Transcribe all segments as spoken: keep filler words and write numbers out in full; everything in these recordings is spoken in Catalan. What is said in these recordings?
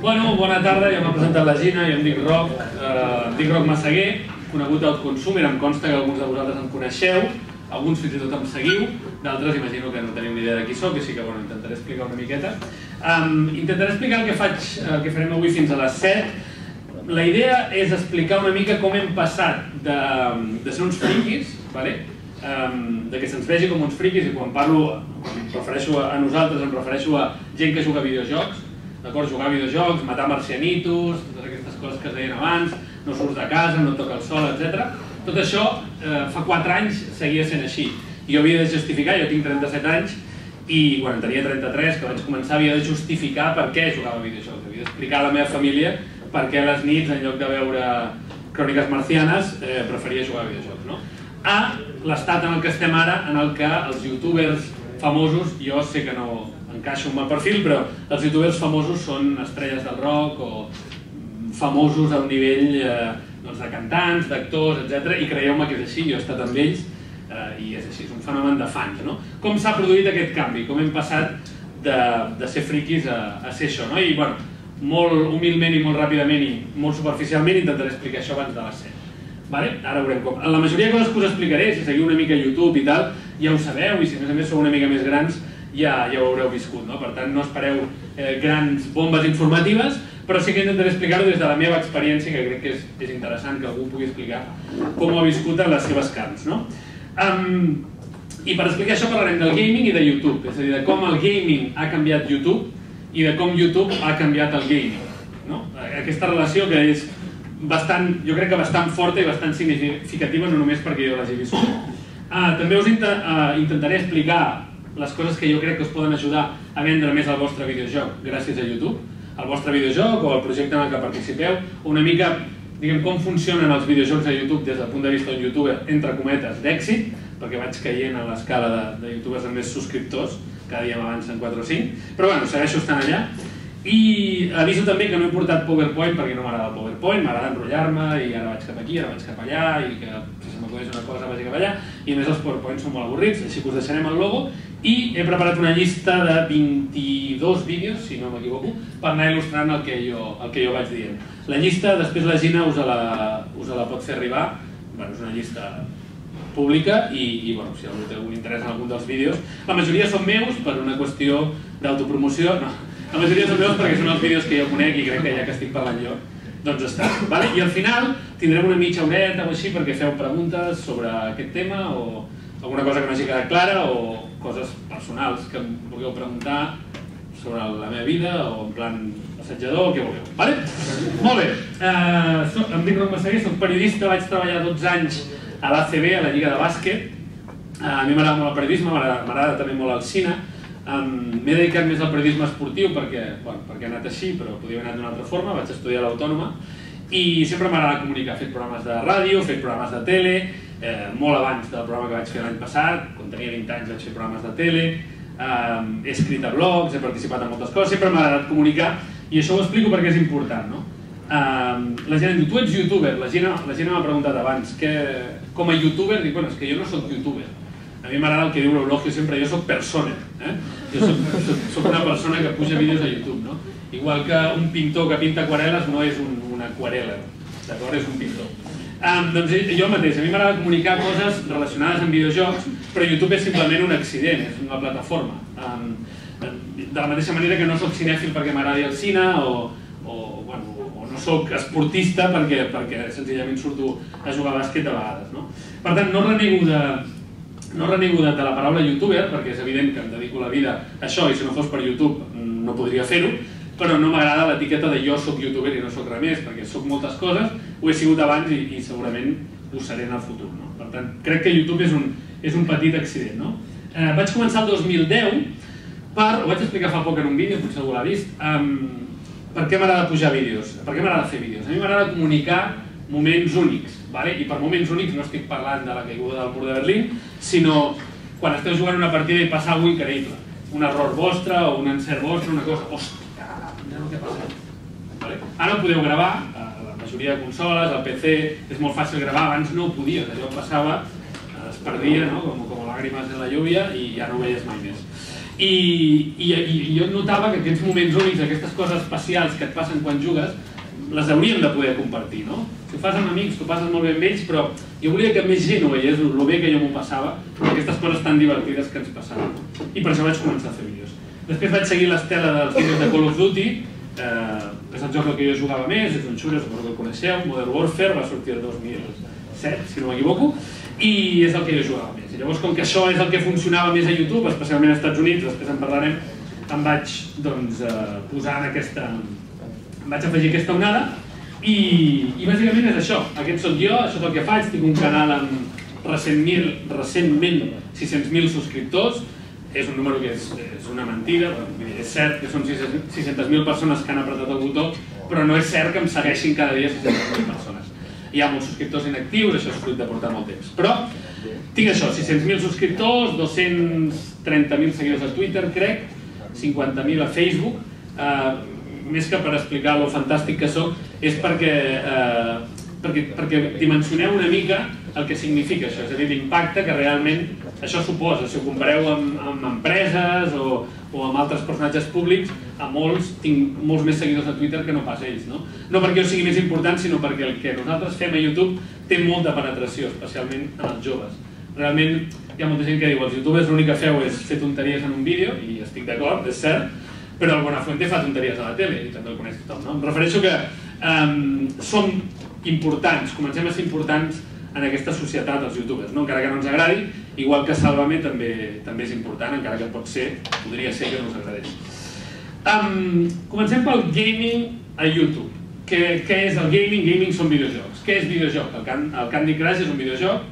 Bueno, bona tarda, ja m'ha presentat la Gina, jo em dic Roc, eh, em dic Roc Massaguer, conegut d'Outconsumer, em consta que alguns de vosaltres em coneixeu, alguns fins i tot em seguiu, d'altres imagino que no teniu ni idea de qui soc, així que bueno, intentaré explicar una miqueta. Um, intentaré explicar el que, faig, el que farem avui fins a les set. La idea és explicar una mica com hem passat de, de ser uns friquis, vale? um, de que se'ns vegi com uns friquis, i quan parlo, quan em refereixo a nosaltres, em refereixo a gent que juga a videojocs, d'acord? Jugar a videojocs, matar marcianitos, totes aquestes coses que es deien abans, no surts de casa, no et toca el sol, etcètera. Tot això eh, fa quatre anys seguia sent així. Jo havia de justificar, jo tinc trenta-set anys, i quan tenia trenta-tres, que vaig començar, havia de justificar per què jugava a videojocs. Havia d'explicar a la meva família per què a les nits, en lloc de veure cròniques marcianes, eh, preferia jugar a videojocs. No? A l'estat en el que estem ara, en el que els youtubers famosos, jo sé que no encaixo en el perfil, però els youtubers famosos són estrelles del rock o famosos a un nivell eh, doncs de cantants, d'actors, etcètera. I creieu-me que és així, jo he estat amb ells eh, i és així, és un fenomen de fans. No? Com s'ha produït aquest canvi? Com hem passat de, de ser friquis a, a ser això? No? I bueno, molt humilment i molt ràpidament i molt superficialment intentaré explicar això abans de les set. Vale? Ara veurem com. La majoria de coses que us explicaré, si seguiu una mica YouTube i tal, ja ho sabeu, i si a més a més sou una mica més grans, ja, ja ho haureu viscut. No? Per tant, no espereu eh, grans bombes informatives, però sí que intentaré explicar-ho des de la meva experiència, que crec que és, és interessant que algú pugui explicar com ho ha viscut en les seves carns. No? Um, I per explicar això parlarem del gaming i de YouTube, és a dir, de com el gaming ha canviat YouTube i de com YouTube ha canviat el gaming. No? Aquesta relació que és bastant, jo crec que bastant forta i bastant significativa, no només perquè jo l'hagi viscut. Uh, també us int uh, intentaré explicar les coses que jo crec que us poden ajudar a vendre més el vostre videojoc gràcies a YouTube, el vostre videojoc o el projecte en el que participeu, una mica, diguem, com funcionen els videojocs a YouTube des del punt de vista d'un youtuber, entre cometes, d'èxit, perquè vaig caient a l'escala de, de youtubers amb més subscriptors, cada dia m'avancen quatre o cinc, però bueno, segueixo estant allà. I aviso també que no he portat PowerPoint perquè no m'agrada el PowerPoint, m'agrada enrotllar-me i ara vaig cap aquí, ara vaig cap allà i que si se m'acudeix una cosa vagi cap allà, i a més els PowerPoints són molt avorrits, així que us deixarem el logo. I he preparat una llista de vint-i-dos vídeos, si no m'equivoco, per anar il·lustrant el que jo, el que jo vaig dient. La llista, després la Gina us la, us la pot fer arribar, bueno, és una llista pública i, i bueno, si algú té algun interès en algun dels vídeos, la majoria són meus per una qüestió d'autopromoció, no. La majoria són meus perquè són els vídeos que jo conec i crec que ja que estic parlant jo, doncs està. Vale? I al final tindrem una mitja horeta o així perquè feu preguntes sobre aquest tema o alguna cosa que no hagi quedat clara o coses personals que em vulgueu preguntar sobre la meva vida o en plan assajador o el que vulgueu. Vale? Molt bé. Uh, soc, em dic Roc Massaguer, soc periodista, vaig treballar dotze anys a l'A C B, a la Lliga de Bàsquet. Uh, a mi m'agrada molt el periodisme, m'agrada també molt el cine. Um, M'he dedicat més al periodisme esportiu perquè, bueno, perquè he anat així, però podia haver anat d'una altra forma, vaig estudiar a l'Autònoma i sempre m'agrada comunicar, he fet programes de ràdio, he fet programes de tele, eh, molt abans del programa que vaig fer l'any passat, quan tenia vint anys vaig fer programes de tele, eh, he escrit a blogs, he participat en moltes coses, sempre m'ha agradat comunicar i això ho explico perquè és important. No? Eh, la gent em diu, tu ets youtuber, la gent, la gent m'ha preguntat abans, que, com a youtuber, dic, bueno, és que jo no soc youtuber. A mi m'agrada el que diu l'Eulogio sempre, jo soc persona, eh? Jo soc, soc, soc una persona que puja vídeos a YouTube, no? Igual que un pintor que pinta aquarel·les no és un, una aquarel·la, d'acord? És un pintor. Um, doncs jo mateix, a mi m'agrada comunicar coses relacionades amb videojocs, però YouTube és simplement un accident, és una plataforma. Um, de la mateixa manera que no soc cinèfil perquè m'agradi el cine o, o, bueno, o no soc esportista perquè, perquè senzillament surto a jugar a bàsquet de vegades, no? Per tant, no renego de... No renego de la paraula youtuber, perquè és evident que em dedico la vida a això i si no fos per YouTube no podria fer-ho, però no m'agrada l'etiqueta de jo soc youtuber i no soc res més, perquè soc moltes coses, ho he sigut abans i, i segurament ho seré en el futur. No? Per tant, crec que YouTube és un, és un petit accident. No? Eh, vaig començar el dos mil deu, per, ho vaig explicar fa poc en un vídeo, potser algú l'ha vist, um, per què m'agrada pujar vídeos, per què m'agrada fer vídeos. A mi m'agrada comunicar moments únics, vale? I per moments únics no estic parlant de la caiguda del mur de Berlín, sinó quan esteu jugant una partida i passa alguna cosa increïble. Un error vostre o un encert vostre, una cosa... Hòstia, mira el que passa. Vale? Ara ho podeu gravar, a la majoria de consoles, al P C, és molt fàcil gravar, abans no ho podies, allò passava, es perdia, no? com, com làgrimes de la lluvia i ja no ho veies mai més. I jo notava que aquests moments únics, aquestes coses especials que et passen quan jugues, les hauríem de poder compartir, no? Si ho fas amb amics, t'ho passes molt bé amb ells, però jo volia que més gent ho veiés, el bé que jo m'ho passava, aquestes coses tan divertides que ens passaven. I per això vaig començar a fer vídeos. Després vaig seguir l'estela dels vídeos de Call of Duty, és el joc que jo jugava més, és un shooter, suposo que el coneixeu, Modern Warfare, va sortir el dos mil set, si no m'equivoco, i és el que jo jugava més. I llavors, com que això és el que funcionava més a YouTube, especialment als Estats Units, després en parlarem, em vaig posar en aquesta... em vaig afegir aquesta onada i bàsicament és això. Aquest soc jo, això és el que faig, tinc un canal amb recentment sis-cents mil subscriptors, és un número que és una mentida, és cert que són sis-centes mil persones que han apretat el botó, però no és cert que em segueixin cada dia sis-centes mil persones. Hi ha molts subscriptors inactius, això és fruit de portar molt temps. Però tinc això, sis-cents mil subscriptors, dos-cents trenta mil seguidors a Twitter, crec, cinquanta mil a Facebook. Més que per explicar lo fantàstic que soc, és perquè dimensioneu una mica el que significa això, és a dir, l'impacte que realment això suposa. Si ho compareu amb empreses o amb altres personatges públics, a molts tinc molts més seguidors a Twitter que no pas ells. No perquè jo sigui més important, sinó perquè el que nosaltres fem a YouTube té molta penetració, especialment en els joves. Realment hi ha molta gent que diu els youtubers l'únic que feu és fer tonteries en un vídeo, i estic d'acord, és cert, però el Buenafuente fa tonteries a la tele i també el coneix tothom. Em refereixo que som importants, comencem a ser importants en aquesta societat, els youtubers, encara que no ens agradi, igual que Sálvame també és important, encara que pot ser, podria ser que no us agradés. Comencem pel gaming a YouTube. Què és el gaming? Gaming són videojocs. Què és videojoc? El Candy Crush és un videojoc,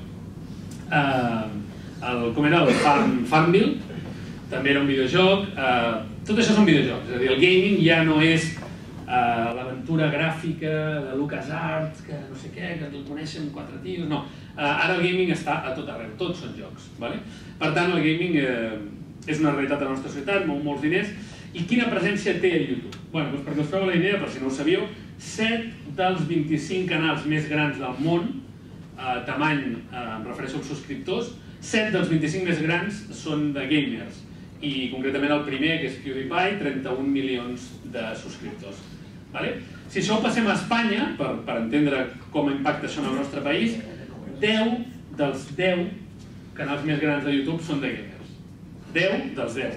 com era el Farmville, també era un videojoc. Tot això són videojocs, és a dir, el gaming ja no és l'aventura gràfica de LucasArts, que no sé què, que el coneixen quatre tios, no. Ara el gaming està a tot arreu, tots són jocs. Per tant, el gaming és una realitat de la nostra societat, mou molts diners. I quina presència té a YouTube? Bé, perquè us feu la idea, per si no ho sabíeu, set dels vint-i-cinc canals més grans del món, tamany, em refereixo als subscriptors, set dels vint-i-cinc més grans són de gamers. I concretament el primer, que és PewDiePie, trenta-un milions de subscriptors. Si això ho passem a Espanya, per entendre com impacta això en el nostre país, deu dels deu canals més grans de YouTube són de gamers. deu dels deu.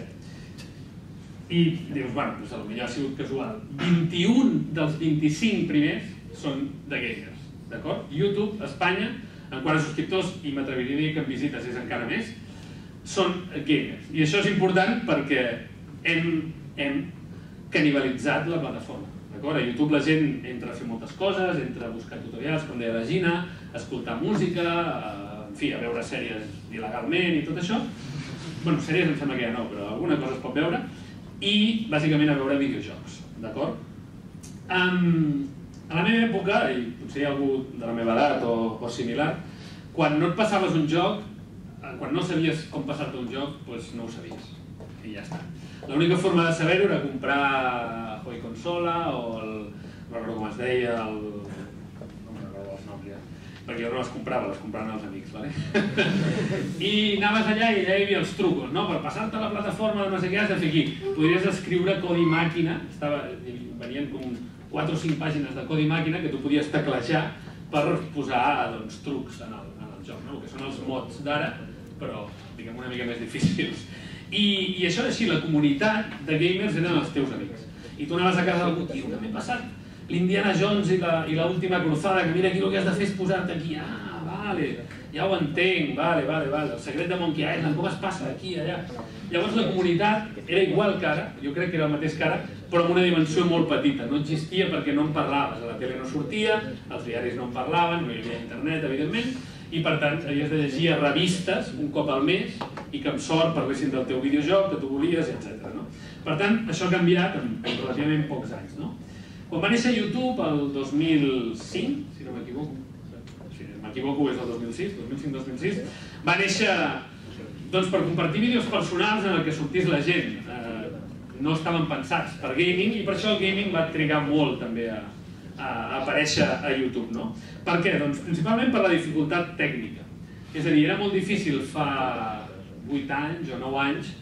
I dius, bueno, potser ha sigut casual. vint-i-un dels vint-i-cinc primers són de gamers. D'acord? YouTube, Espanya, en quant a subscriptors, i m'atreviria a dir que en visites és encara més, són gamers. I això és important perquè hem canibalitzat la plataforma. A YouTube la gent entra a fer moltes coses, entra a buscar tutorials, com deia la Gina, a escoltar música, en fi, a veure sèries il·legalment i tot això. Bueno, sèries em sembla que ja no, però alguna cosa es pot veure. I, bàsicament, a veure videojocs. D'acord? A la meva època, i potser hi ha algú de la meva edat o similar, quan no et passaves un joc, quan no sabies com passar-te un joc, doncs no ho sabies. I ja està. L'única forma de saber-ho era comprar Joy Consola o el... no recordo com es deia, el... no me'n recordo els noms ja. Perquè jo no les comprava, les compraven els amics, vale? I anaves allà i allà hi havia els trucos, no? Per passar-te a la plataforma de no sé què has de fer aquí. Podries escriure codi màquina, venien com quatre o cinc pàgines de codi màquina que tu podies teclejar per posar trucs en el joc, el que són els mods d'ara, però diguem una mica més difícils. I això és així, la comunitat de gamers eren els teus amics. I tu anaves a casa d'algú, tio, que m'he passat l'Indiana Jones i l'última cruzada, que mira aquí el que has de fer és posar-te aquí. Ah, vale, ja ho entenc, vale, vale, vale. El secret de Monkey Island, com es passa aquí, allà. Llavors la comunitat era igual que ara, jo crec que era el mateix que ara, però amb una dimensió molt petita. No existia perquè no en parlaves, a la tele no sortia, els diaris no en parlaven, no hi havia internet, evidentment, i per tant havies de llegir a revistes un cop al mes i que amb sort parlessin del teu videojoc, que tu volies, etcètera. Per tant, això ha canviat en relativament pocs anys. Quan va néixer YouTube, el dos mil cinc, si no m'equivoco, si m'equivoco és el dos mil sis, dos mil cinc dos mil sis, va néixer per compartir vídeos personals en el que sortís la gent. No estaven pensats per gaming i per això el gaming va trigar molt també a aparèixer a YouTube. Per què? Doncs principalment per la dificultat tècnica. És a dir, era molt difícil fa vuit anys o nou anys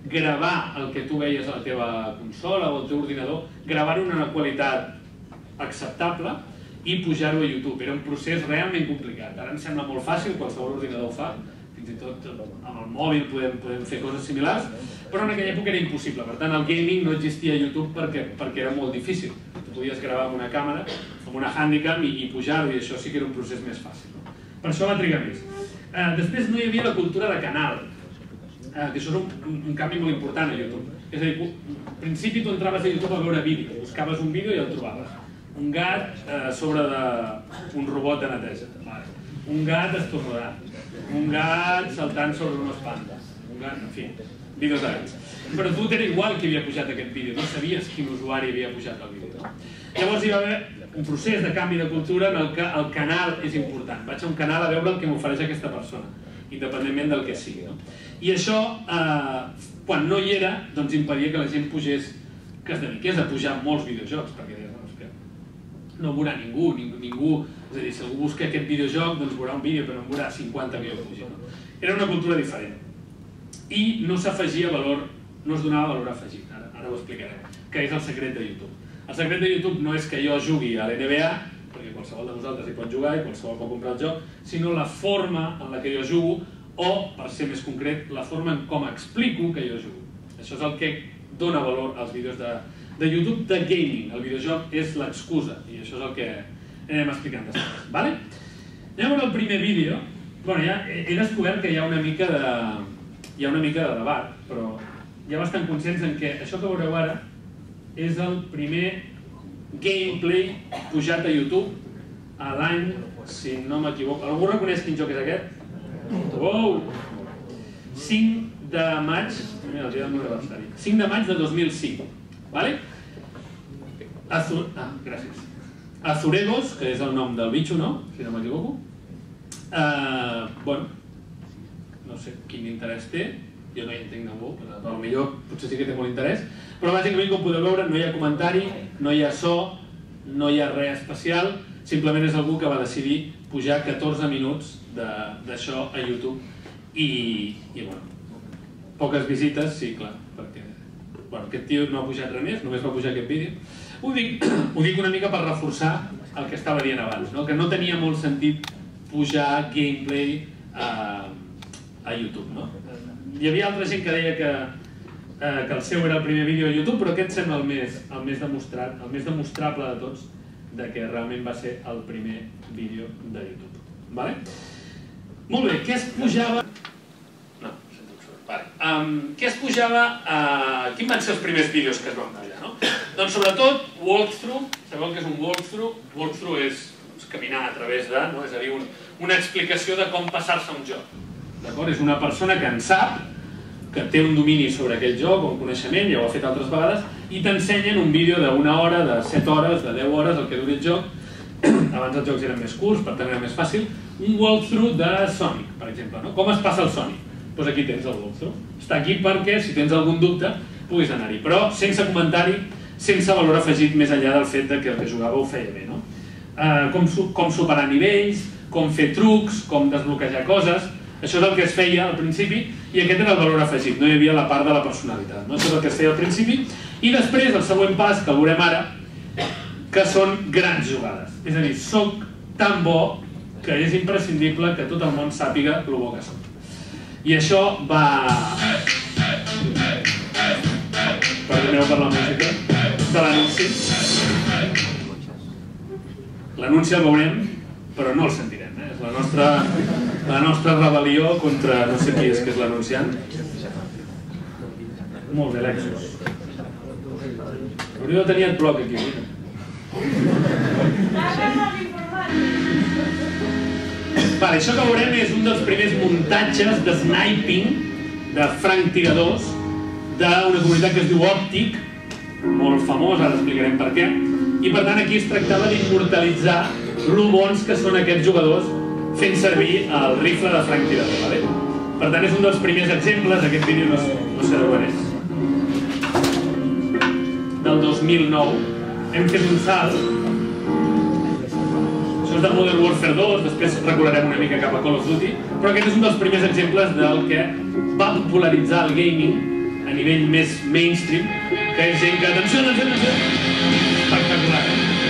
gravar el que tu veies a la teva consola o al teu ordinador, gravar-ho en una qualitat acceptable i pujar-ho a YouTube. Era un procés realment complicat. Ara em sembla molt fàcil, qualsevol ordinador ho fa, fins i tot amb el mòbil podem, podem fer coses similars, però en aquella època era impossible. Per tant, el gaming no existia a YouTube perquè, perquè era molt difícil. Tu podies gravar amb una càmera, amb una Handycam i, i pujar-ho, i això sí que era un procés més fàcil. No? Per això va trigar més. Eh, després no hi havia la cultura de canal, eh, que això és un, un, un canvi molt important a YouTube. És a dir, al principi tu entraves a YouTube a veure vídeo, buscaves un vídeo i el trobaves. Un gat eh, sobre d'un robot de neteja, vale. Un gat estornudant, un gat saltant sobre unes pandes, un gat, en fi, vídeos de gats. Però tu t'era igual qui havia pujat aquest vídeo, no sabies quin usuari havia pujat el vídeo. Llavors hi va haver un procés de canvi de cultura en el que el canal és important. Vaig a un canal a veure el que m'ofereix aquesta persona, independentment del que sigui. No? I això, eh, quan no hi era, doncs impedia que la gent pugés, que es dediqués a pujar molts videojocs, perquè deies, no, és que no veurà ningú, ningú, ningú, és a dir, si algú busca aquest videojoc, doncs veurà un vídeo, però no veurà cinquanta que jo pugi. No? Era una cultura diferent. I no s'afegia valor, no es donava valor afegit, ara, ara ho explicarem, que és el secret de YouTube. El secret de YouTube no és que jo jugui a l'N B A, perquè qualsevol de vosaltres hi pot jugar i qualsevol pot comprar el joc, sinó la forma en la que jo jugo, o, per ser més concret, la forma en com explico que jo jugo. Això és el que dona valor als vídeos de, de YouTube de gaming. El videojoc és l'excusa, i això és el que anem explicant després. Vale? Anem a veure el primer vídeo. Bueno, ja he, he descobert que hi ha una mica de, hi ha una mica de debat, però ja bastant conscients en què això que veureu ara és el primer gameplay pujat a YouTube a l'any, si no m'equivoco. Algú reconeix quin joc és aquest? Wow! cinc de maig, mira, el dia del meu aniversari, cinc de maig de dos mil cinc, vale? Azur... Ah, gràcies. Azuregos, que és el nom del bitxo, no? Si no m'equivoco. Uh, bueno, no sé quin interès té, jo no hi entenc ningú, però potser potser sí que té molt interès, però bàsicament, com podeu veure, no hi ha comentari, no hi ha so, no hi ha res especial, simplement és algú que va decidir pujar catorze minuts d'això a YouTube i, i bueno, poques visites, sí, clar, perquè bueno, aquest tio no ha pujat res més, només va pujar aquest vídeo. Ho dic, ho dic una mica per reforçar el que estava dient abans, no? Que no tenia molt sentit pujar gameplay a, a YouTube, no? Hi havia altra gent que deia que, eh, que el seu era el primer vídeo a YouTube, però aquest sembla el més, el més demostrat, el més demostrable de tots, de que realment va ser el primer vídeo de YouTube. Vale? Molt bé, què es pujava... No, vale. Um, què es pujava... Uh, quins van ser els primers vídeos que es van pujar, no? Doncs sobretot, walkthrough, sabeu què és un walkthrough? Walkthrough és doncs, caminar a través de, no? És a dir, un, una explicació de com passar-se un joc. D'acord? És una persona que en sap, que té un domini sobre aquell joc, un coneixement, ja ho ha fet altres vegades, i t'ensenyen un vídeo d'una hora, de set hores, de deu hores, el que duri el joc. Abans els jocs eren més curts, per tant era més fàcil. Un walkthrough de Sonic, per exemple, no? Com es passa el Sonic? Doncs aquí tens el walkthrough. Està aquí perquè, si tens algun dubte, puguis anar-hi, però sense comentari, sense valor afegit més enllà del fet que el que jugava ho feia bé, no? Uh, com, com superar nivells, com fer trucs, com desbloquejar coses. Això és el que es feia al principi i aquest era el valor afegit, no hi havia la part de la personalitat. No? Això és el que es feia al principi i després el següent pas, que el veurem ara, que són grans jugades. És a dir, soc tan bo que és imprescindible que tot el món sàpiga el bo que soc. I això va... Perdoneu per la música de l'anunci. L'anunci el veurem, però no el sentirem. Eh? És la nostra... La nostra rebel·lió contra no sé qui és que és l'anunciant. Molt bé, Lexus. Hauria de tenir el bloc aquí. Vale, això que veurem és un dels primers muntatges de sniping de franc tiradors d'una comunitat que es diu Optic, molt famós, ara explicarem per què, i per tant aquí es tractava d'immortalitzar lo bons que són aquests jugadors fent servir el rifle de franc tirador. Vale? Per tant, és un dels primers exemples, aquest vídeo no, no sé de quan és, del dos mil nou. Hem fet un salt. Això és de Modern Warfare dos, després recorrerem una mica cap a Call of Duty, però aquest és un dels primers exemples del que va popularitzar el gaming a nivell més mainstream, que és gent que, atenció, atenció, atenció, espectacular.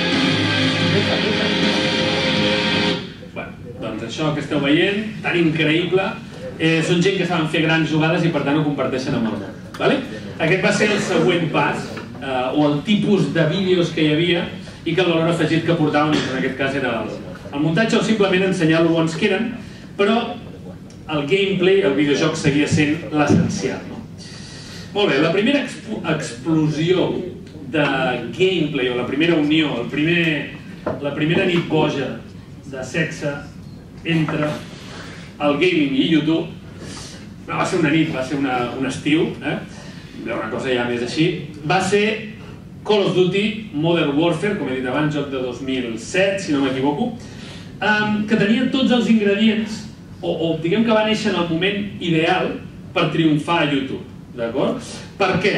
Bueno, doncs això que esteu veient, tan increïble, són gent que saben fer grans jugades i per tant ho comparteixen amb el món. Aquest va ser el següent pas, o el tipus de vídeos que hi havia i que el valor afegit que portaven, en aquest cas era el muntatge o simplement ensenyar lo bons que eren, però el gameplay, el videojoc seguia sent l'essencial. Molt bé, la primera explosió de gameplay o la primera unió, la primera nit boja de sexe entre el gaming i YouTube, no va ser una nit, va ser un estiu, una cosa ja més així, va ser Call of Duty Modern Warfare, com he dit abans, joc de dos mil set, si no m'equivoco, que tenia tots els ingredients, o diguem que va néixer en el moment ideal per triomfar a YouTube, d'acord? Per què?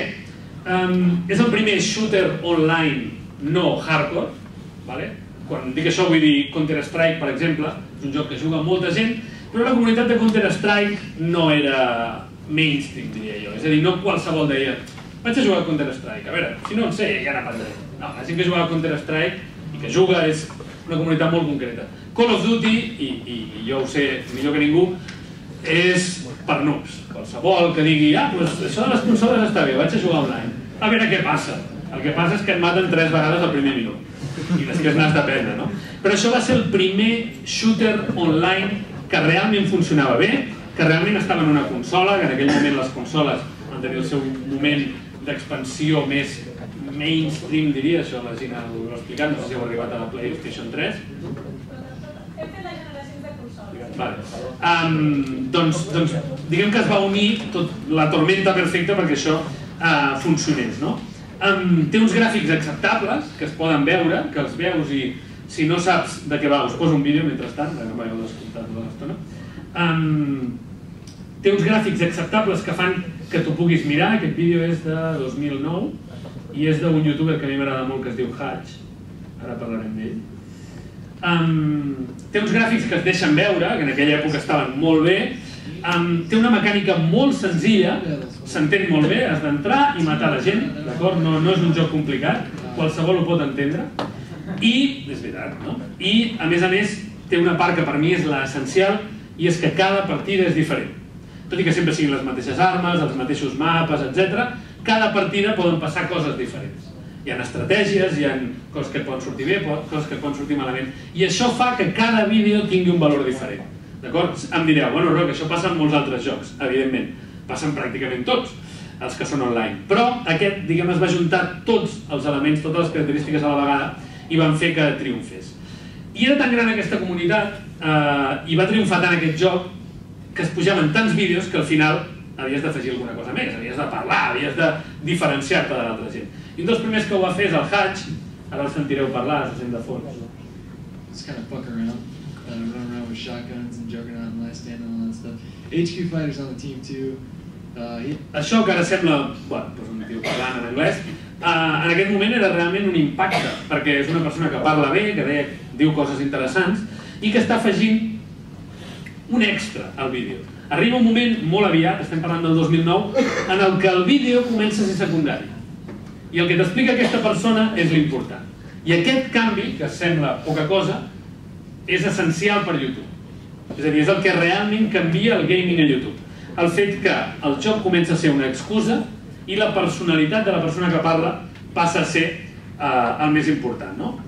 És el primer shooter online no hardcore, quan dic això vull dir Counter-Strike, per exemple, és un joc que juga molta gent, però la comunitat de Counter-Strike no era mainstream, diria jo. És a dir, no qualsevol deia vaig a jugar a Counter-Strike, a veure, si no en sé, ja n'aprendré. No, la gent que juga a Counter-Strike i que juga és una comunitat molt concreta. Call of Duty, i jo ho sé millor que ningú, és per noobs. Qualsevol que digui, ah, doncs això de les consoles està bé, vaig a jugar online. A veure què passa. El que passa és que et maten tres vegades al primer minut. I després n'has d'aprendre, no? Però això va ser el primer shooter online que realment funcionava bé, que realment estava en una consola, que en aquell moment les consoles van tenir el seu moment d'expansió més mainstream, diria, això la Gina ho ha explicat, no sé si heu arribat a la PlayStation tres. Hem fet les generacions de consoles. Vale. Doncs diguem que es va unir la tormenta perfecta perquè això funcionés, no? Té uns gràfics acceptables que es poden veure, que els veus i si no saps de què va, us poso un vídeo mentrestant, no m'heu descomptat de l'estona. Té uns gràfics acceptables que fan que tu puguis mirar. Aquest vídeo és de dos mil nou i és d'un youtuber que a mi m'agrada molt que es diu Hatch, ara parlarem d'ell. Té uns gràfics que es deixen veure, que en aquella època estaven molt bé. Té una mecànica molt senzilla, s'entén molt bé, has d'entrar i matar la gent, d'acord? No és un joc complicat, qualsevol ho pot entendre. I, és veritat, no? I, a més a més, té una part que per mi és l'essencial i és que cada partida és diferent. Tot i que sempre siguin les mateixes armes, els mateixos mapes, etcètera, cada partida poden passar coses diferents. Hi ha estratègies, hi ha coses que et poden sortir bé, coses que et poden sortir malament. I això fa que cada vídeo tingui un valor diferent. D'acord? Em direu, bueno, Roc, això passa en molts altres jocs. Evidentment, passen pràcticament tots els que són online. Però aquest, diguem, es va juntar tots els elements, totes les característiques a la vegada i van fer que triomfés. I era tan gran aquesta comunitat i va triomfar tant aquest joc que es pujaven tants vídeos que al final havies d'afegir alguna cosa més, havies de parlar, havies de diferenciar-te de l'altra gent. I un dels primers que ho va fer és el Hatch, ara el sentireu parlar, se sent de fons. Just kind of fuck around, uh, run around with shotguns and Juggernaut and Last Stand and all that stuff. H Q Fighter's on the team too. Uh, he... Això que ara sembla, bueno, doncs un tio parlant en anglès, uh, en aquest moment era realment un impacte, perquè és una persona que parla bé, que deia, diu coses interessants, i que està afegint un extra al vídeo. Arriba un moment molt aviat, estem parlant del dos mil nou, en el que el vídeo comença a ser secundari. I el que t'explica aquesta persona és l'important. I aquest canvi, que sembla poca cosa, és essencial per YouTube. És a dir, és el que realment canvia el gaming a YouTube. El fet que el joc comença a ser una excusa i la personalitat de la persona que parla passa a ser el més important, no?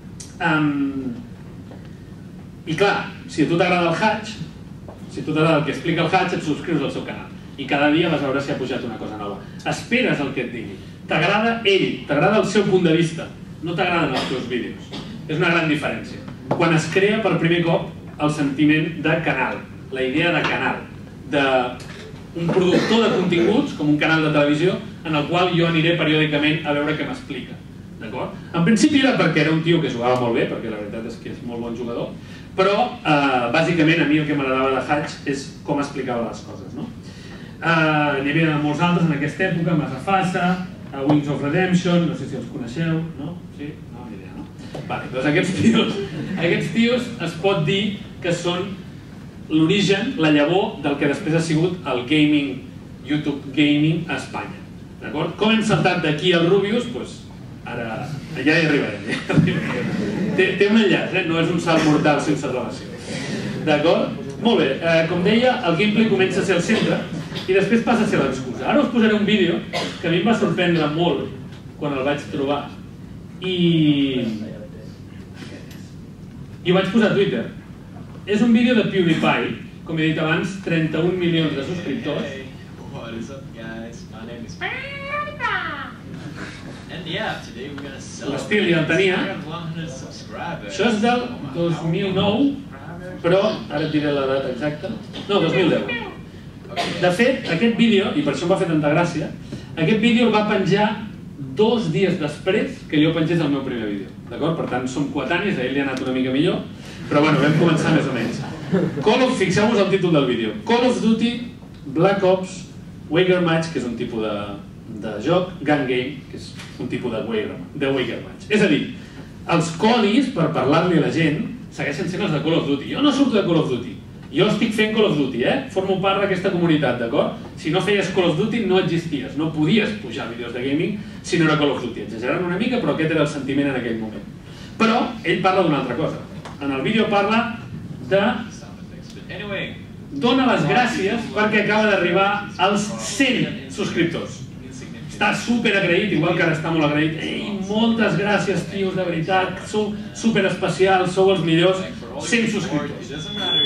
I clar, si a tu t'agrada el Hatch, si a tu t'agrada el que explica el Hatch, et subscrius al seu canal. I cada dia vas veure si ha pujat una cosa nova. Esperes el que et digui. T'agrada ell, t'agrada el seu punt de vista. No t'agraden els teus vídeos. És una gran diferència. Quan es crea per primer cop el sentiment de canal, la idea de canal, d'un productor de continguts, com un canal de televisió, en el qual jo aniré periòdicament a veure què m'explica. En principi era perquè era un tio que jugava molt bé, perquè la veritat és que és molt bon jugador, però bàsicament a mi el que m'agradava de Hatch és com explicava les coses. N'hi havia molts altres en aquesta època, Masafasa, Wings of Redemption, no sé si els coneixeu, no? Sí? No, ni idea, no? Vale, doncs aquests tios, aquests tios es pot dir que són l'origen, la llavor del que després ha sigut el gaming YouTube Gaming a Espanya. Com hem saltat d'aquí al Rubius, doncs ara ja hi arribarem. Té un enllaç, no és un salt mortal sense relació. D'acord? Molt bé, com deia, el gameplay comença a ser el centre i després passa a ser l'excusa. Ara us posaré un vídeo que a mi em va sorprendre molt quan el vaig trobar i i ho vaig posar a Twitter. És un vídeo de PewDiePie, com he dit abans, trenta-un milions de subscriptors. What is up, guys? My name is PewDiePie. And yeah, today we're gonna celebrate. L'estil ja el tenia. one hundred subscribers. Això és del dos mil nou, però ara et diré la data exacta. No, dos mil deu. De fet, aquest vídeo, i per això em va fer tanta gràcia, aquest vídeo el va penjar dos dies després que jo pengés el meu primer vídeo. D'acord? Per tant, som coetanis, a ell li ha anat una mica millor, però bueno, vam començar més o menys. Call of, fixeu-vos el títol del vídeo. Call of Duty, Black Ops, Wager Match, que és un tipus de, de joc, Gun Game, que és un tipus de Wager, de Wager Match. És a dir, els codis, per parlar-li a la gent, segueixen sent els de Call of Duty. Jo no surto de Call of Duty. Jo estic fent Call of Duty, eh? Formo part d'aquesta comunitat, d'acord? Si no feies Call of Duty no existies, no podies pujar vídeos de gaming si no era Call of Duty. Exagerant una mica, però aquest era el sentiment en aquell moment. Però ell parla d'una altra cosa. En el vídeo parla de... Dona les gràcies perquè acaba d'arribar als cent subscriptors. Està super agraït, igual que ara està molt agraït. Ei, moltes gràcies, tios, de veritat, sou super especials, sou els millors. cent subscriptors.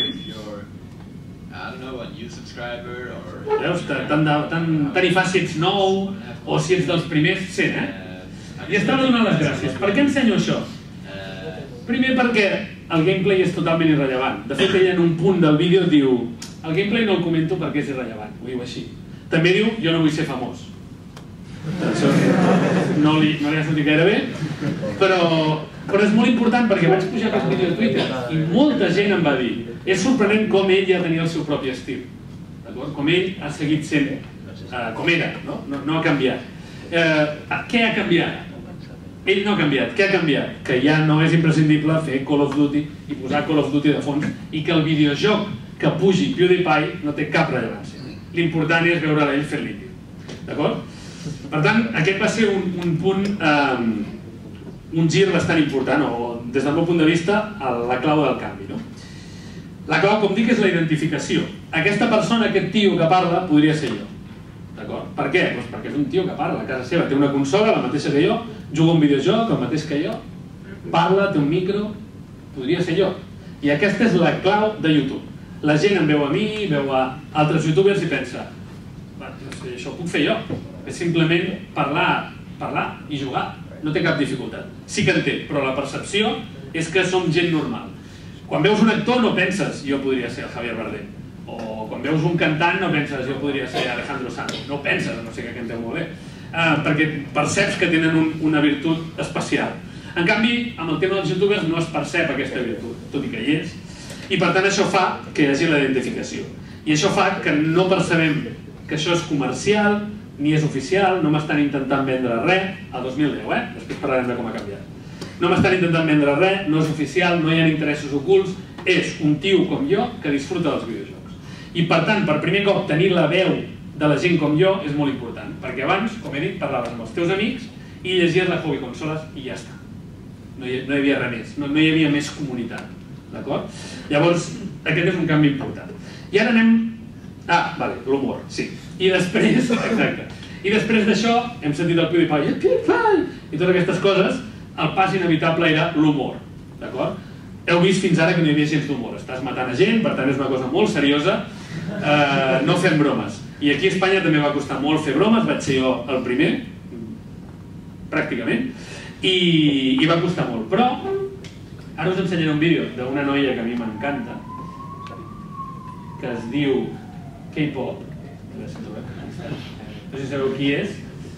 Veus, tant hi fa si ets nou o si ets dels primers, cent, eh? I estava donant les gràcies. Per què ensenyo això? Primer perquè el gameplay és totalment irrellevant. De fet, ell en un punt del vídeo diu el gameplay no el comento perquè és irrellevant, ho diu així. També diu, jo no vull ser famós. Això no li ha sortit gaire bé, però és molt important perquè vaig pujar aquest vídeo a Twitter i molta gent em va dir és sorprenent com ell ja tenia el seu propi estil, com ell ha seguit sent com era, no ha canviat. Què ha canviat? Ell no ha canviat. Què ha canviat? Que ja no és imprescindible fer Call of Duty i posar Call of Duty de fons i que el videojoc que pugi PewDiePie no té cap rellevància. L'important és veure ell fent l'índio. D'acord? Per tant, aquest va ser un punt, un gir bastant important, o des del meu punt de vista, la clau del canvi. La clau, com dic, és la identificació. Aquesta persona, aquest tio que parla, podria ser jo. D'acord? Per què? Doncs perquè és un tio que parla a casa seva, té una consola, la mateixa que jo, juga un videojoc, el mateix que jo, parla, té un micro, podria ser jo. I aquesta és la clau de YouTube. La gent em veu a mi, veu a altres youtubers i pensa això ho puc fer jo, és simplement parlar, parlar i jugar, no té cap dificultat. Sí que en té, però la percepció és que som gent normal. Quan veus un actor no penses jo podria ser el Javier Bardem, o quan veus un cantant no penses jo podria ser Alejandro Sanz, no penses, no sé que canteu molt bé, perquè perceps que tenen una virtut especial. En canvi, amb el tema dels youtubers no es percep aquesta virtut, tot i que hi és, i per tant això fa que hi hagi la identificació. I això fa que no percebem que això és comercial, ni és oficial, no m'estan intentant vendre res, a dos mil deu, eh? Després parlarem de com ha canviat. No m'estan intentant vendre res, no és oficial, no hi ha interessos ocults, és un tio com jo que disfruta dels videojocs. I per tant, per primer cop, tenir la veu de la gent com jo és molt important, perquè abans, com he dit, parlaves amb els teus amics i llegies la Hobby Consoles i ja està. No hi havia res més, no hi havia més comunitat, d'acord? Llavors, aquest és un canvi important. I ara anem... Ah, vale, l'humor, sí. I després, exacte, i després d'això hem sentit el PewDiePie, el PewDiePie, i totes aquestes coses, el pas inevitable era l'humor, d'acord? Heu vist fins ara que no hi havia gens d'humor, estàs matant a gent, per tant és una cosa molt seriosa, no fem bromes. I aquí a Espanya també va costar molt fer bromes, vaig ser jo el primer, pràcticament, i va costar molt, però ara us ensenyaré un vídeo d'una noia que a mi m'encanta, que es diu K-pop, no sé si sabeu qui és.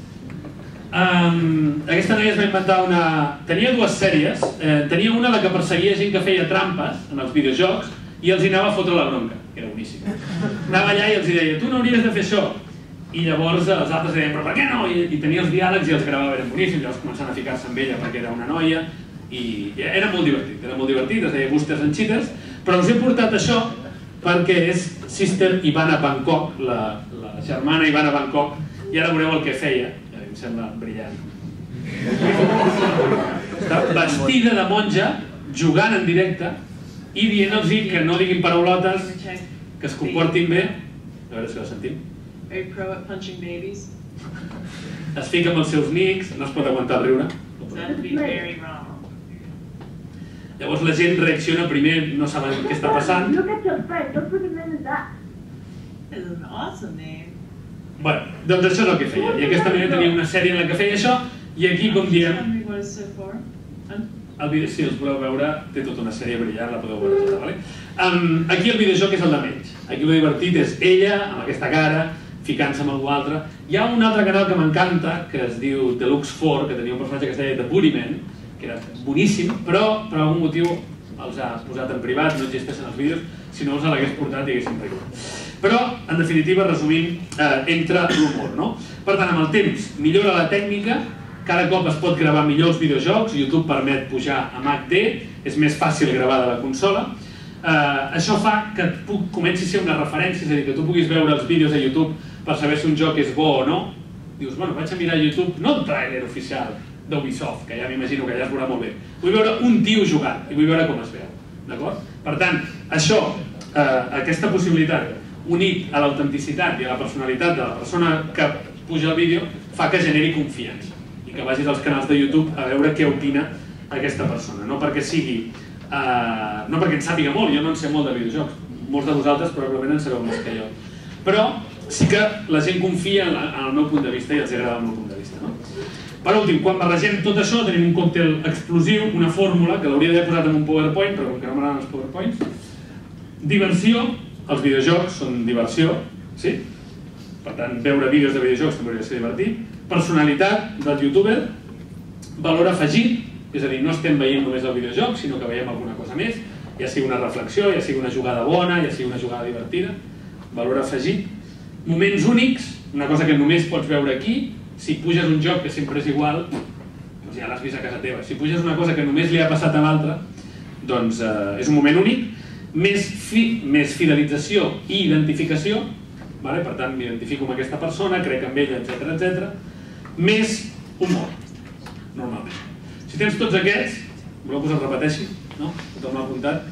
Aquesta noia es va inventar una... Tenia dues sèries, tenia una la que perseguia gent que feia trampes en els videojocs i els hi anava a fotre la bronca, que era boníssim. Anava allà i els deia, tu no hauries de fer això. I llavors els altres deien, però per què no? I tenia els diàlegs i els gravava, eren boníssims, llavors començant a ficar-se amb ella perquè era una noia i era molt divertit, era molt divertit, es deia Boosters and Cheaters, però us he portat això perquè és Sister Ivana Bangkok, la, la germana Ivana Bangkok, i ara veureu el que feia, em sembla brillant. Està vestida de monja, jugant en directe i dient-los que no diguin paraulotes, que es comportin bé. A veure si ho sentim. Very pro at punching babies. Es fica amb els seus nics, no es pot aguantar el riure. That would be very wrong. Llavors la gent reacciona primer, no saben què està passant. Look at your friend, don't put him in that. It's an awesome name. Bueno, doncs això és el que feia. I aquesta manera tenia una sèrie en la que feia això, i aquí, com diem, Tell me what it's set for. el vídeo, si els voleu veure, té tota una sèrie brillant, la podeu veure tota, vale? Um, aquí el videojoc és el de menys. Aquí el divertit és ella, amb aquesta cara, ficant-se amb algú altre. Hi ha un altre canal que m'encanta, que es diu Deluxe four, que tenia un personatge que es deia The Bootyman, que era boníssim, però per algun motiu els ha posat en privat, no existeixen els vídeos, si no els l'hagués portat i haguéssim rigut. Però, en definitiva, resumint, eh, entra l'humor, no? Per tant, amb el temps, millora la tècnica, cada cop es pot gravar millor els videojocs, YouTube permet pujar a H D, és més fàcil gravar de la consola. Uh, això fa que comenci a ser una referència, és a dir, que tu puguis veure els vídeos a YouTube per saber si un joc és bo o no. Dius, bueno, vaig a mirar a YouTube, no el tràiler oficial d'Ubisoft, que ja m'imagino que ja es veurà molt bé. Vull veure un tio jugant i vull veure com es veu, d'acord? Per tant, això, uh, aquesta possibilitat, unit a l'autenticitat i a la personalitat de la persona que puja el vídeo, fa que generi confiança i que vagis als canals de YouTube a veure què opina aquesta persona, no perquè sigui Uh, no perquè en sàpiga molt, jo no en sé molt de videojocs, molts de vosaltres probablement en sabeu més que jo, però sí que la gent confia en, la, en el meu punt de vista i els agrada el meu punt de vista, no? Per últim, quan barregem tot això tenim un còctel explosiu, una fórmula que l'hauria d'haver posat en un PowerPoint, però com que no m'agraden els PowerPoints. Diversió, els videojocs són diversió, sí? Per tant, veure vídeos de videojocs també hauria de ser divertit. Personalitat del youtuber, valor afegit, és a dir, no estem veient només el videojoc, sinó que veiem alguna cosa més, ja sigui una reflexió, ja sigui una jugada bona, ja sigui una jugada divertida, valor afegit. Moments únics, una cosa que només pots veure aquí, si puges un joc que sempre és igual, doncs ja l'has vist a casa teva. Si puges una cosa que només li ha passat a l'altre, doncs eh, és un moment únic. Més, fi, més fidelització i identificació, vale? Per tant, m'identifico amb aquesta persona, crec en ella, etcètera, etcètera. Més humor, normalment. Si tens tots aquests, voleu que us els repeteixi? No? Tothom l'ha apuntat?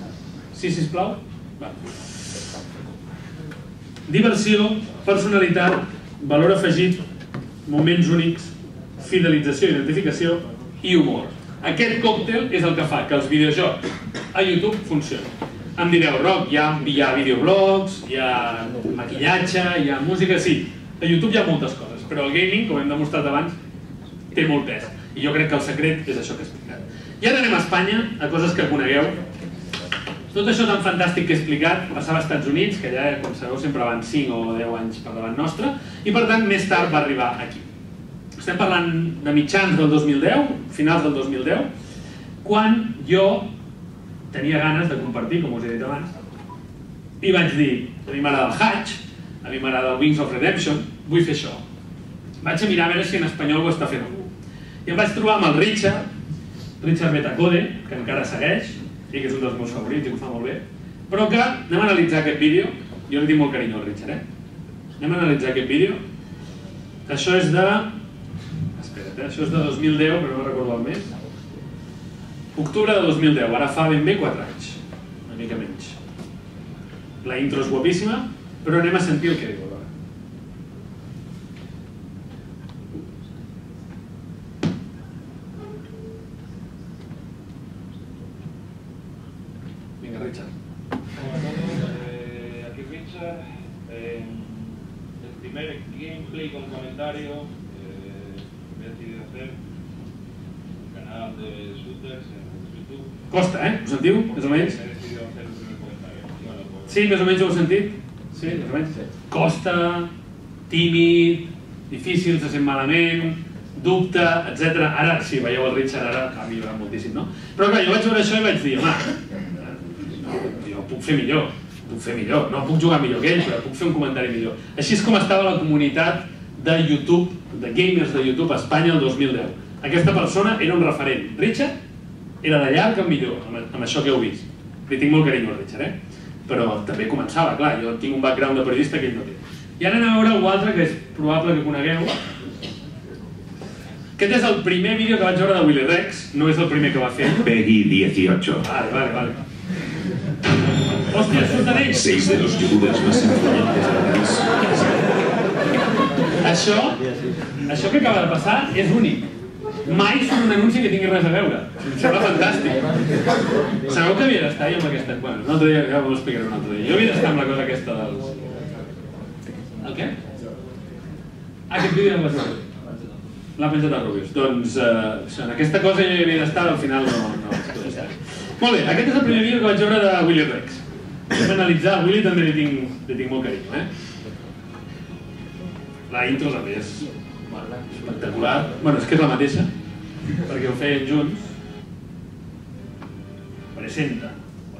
Sí, sisplau? Va. Diversió, personalitat, valor afegit, moments únics, fidelització, identificació i humor. Aquest còctel és el que fa que els videojocs a YouTube funcionin. Em direu, Roc, hi ha, hi ha videoblogs, hi ha maquillatge, hi ha música, sí. A YouTube hi ha moltes coses, però el gaming, com hem demostrat abans, té molt pes. I jo crec que el secret és això que he explicat. I ara anem a Espanya, a coses que conegueu. Tot això tan fantàstic que he explicat passava als Estats Units, que allà, com sabeu, sempre van cinc o deu anys per davant nostre, i per tant més tard va arribar aquí. Estem parlant de mitjans del dos mil deu, finals del dos mil deu, quan jo tenia ganes de compartir, com us he dit abans, i vaig dir, a mi m'agrada el Hatch, a mi m'agrada el Wings of Redemption, vull fer això. Vaig a mirar a veure si en espanyol ho està fent algú. I em vaig trobar amb el Richard, Richard Betacode, que encara segueix, i que és un dels meus favorits i ho fa molt bé, però que anem a analitzar aquest vídeo, jo li tinc molt carinyo al Richard, eh? Anem a analitzar aquest vídeo. Això és de... Espera't, eh? Això és de dos mil deu, però no recordo el mes. Octubre de dos mil deu, ara fa ben bé quatre anys, una mica menys. La intro és guapíssima, però anem a sentir el que diu. Richard. Eh, aquí Richard, eh, el primer gameplay con comentario eh, he decidido hacer un canal de shooters en YouTube. Costa, eh? Ho sentiu? Més o menys? He decidido hacer el primer comentario. Bueno, pues... Sí, més o menys ho heu sentit? Sí, més o menys. Costa, tímid, difícil, se sent malament, dubte, etcètera. Ara, si veieu el Richard, ara ha millorat moltíssim, no? Però clar, jo vaig veure això i vaig dir, home, jo puc fer millor, puc fer millor, no puc jugar millor que ell, però puc fer un comentari millor. Així és com estava la comunitat de YouTube, de gamers de YouTube a Espanya el dos mil deu. Aquesta persona era un referent. Richard era de llarg en millor, amb això que heu vist. Li tinc molt carinyo al Richard, eh? però també començava, clar, jo tinc un background de periodista que ell no té. I ara anem a veure algú altre que és probable que conegueu. Aquest és el primer vídeo que vaig veure de Willy Rex, no és el primer que va fer. Peggy dieciocho. Vale, vale, vale. Hòstia, surten ells! Seis de los youtubers más influyentes del país. Això, això que acaba de passar és únic. Mai surt un anunci que tingui res a veure. Em sembla fantàstic. Sabeu que havia d'estar jo amb aquesta... Bueno, un altre dia, ja ho explicaré un altre dia. Jo havia d'estar amb la cosa aquesta dels... El què? Ah, aquest vídeo no va ser. L'ha penjat a Rubius. Doncs eh, en aquesta cosa jo hi havia d'estar, al final no, no vaig poder estar. Molt bé, aquest és el primer vídeo que vaig veure de Willy Rex. Vam analitzar, a Willy també li tinc, li tinc molt carinyo, eh? La intro també és bueno, espectacular. Bueno, és que és la mateixa, perquè ho feien junts. Presenta.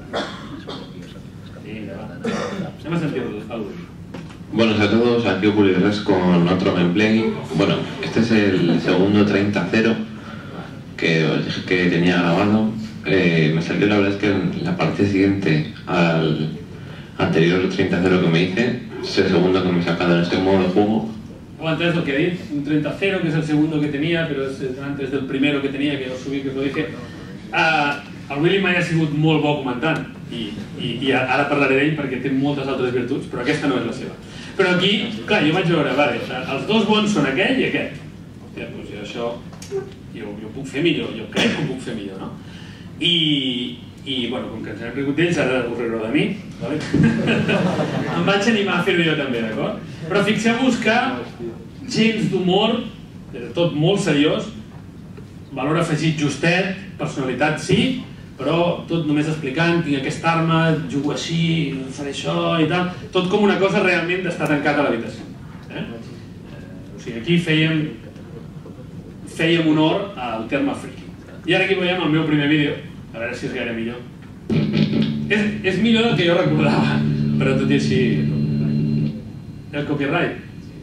Vinga, va. Anem a sentir el Willy. Buenos a todos, aquí Willy Rex con otro gameplay. Bueno, este es el segundo treinta cero que os dije que tenía grabado. Eh, me salió, la verdad es que en la parte siguiente al anterior treinta cero que me hice, es el segundo que me he sacado en este modo de juego. Heu entès el que he dit? Un treinta cero, que és el segundo que tenia, però és antes del primero que tenia, que jo subí, que us ho dije. Uh, el Willy mai ha sigut molt bo comentant, i, i, i ara parlaré d'ell perquè té moltes altres virtuts, però aquesta no és la seva. Però aquí, clar, jo vaig veure, vale, els dos bons són aquell i aquest. Hòstia, doncs jo això, jo, jo puc fer millor, jo crec que ho puc fer millor, no? I, i bueno, com que ens hem rigut d'ells, ara us riureu de mi, vale? Em vaig animar a fer-ho jo també, d'acord? Però fixeu-vos que gens d'humor, tot molt seriós, valor afegit justet, personalitat sí, però tot només explicant, tinc aquesta arma, jugo així, faré això i tal, tot com una cosa realment d'estar tancat a l'habitació. Eh? O sigui, aquí fèiem, fèiem honor al terme friki. I ara aquí veiem el meu primer vídeo, a veure si és gaire millor. És, és millor del que jo recordava, però tot i així... El copyright.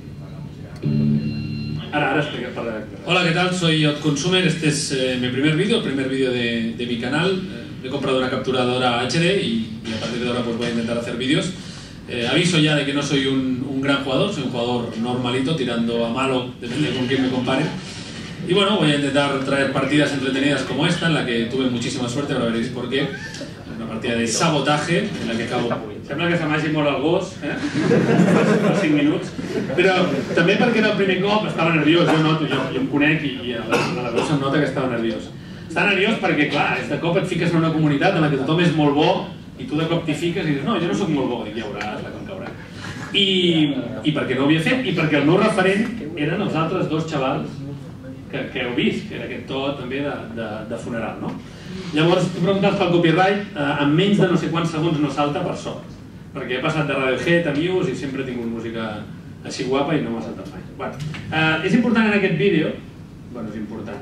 Ahora, ahora explica para... Hola, ¿qué tal? Soy OddConsumer. Este es eh, mi primer vídeo, el primer vídeo de, de mi canal. Eh, he comprado una capturadora H D y, y a partir de ahora pues voy a intentar hacer vídeos. Eh, aviso ya de que no soy un, un gran jugador, soy un jugador normalito, tirando a malo, depende con quién me compare. Y bueno, voy a intentar traer partidas entretenidas como esta, en la que tuve muchísima suerte, ahora veréis por qué. Una partida de sabotaje, en la que acabo... Sembla que se m'hagi mort el gos, eh? Fa cinc minuts. Però també perquè era el primer cop estava nerviós, jo noto, jo, jo em conec i, i a la, a la veu se'm nota que estava nerviós. Estava nerviós perquè, clar, de cop et fiques en una comunitat en la que tothom és molt bo i tu de cop t'hi fiques i dius, no, jo no soc molt bo, dic, ja veuràs, la com caurà. I, I perquè no ho havia fet, i perquè el meu referent eren els altres dos xavals que, que heu vist, que era aquest to també de, de, de funeral, no? Llavors, tu preguntes pel copyright, eh, en menys de no sé quants segons no salta per sort, perquè he passat de Radiohead a Muse i sempre he tingut música així guapa i no m'ha saltat mai. Bueno, eh, és important en aquest vídeo, bueno, és important,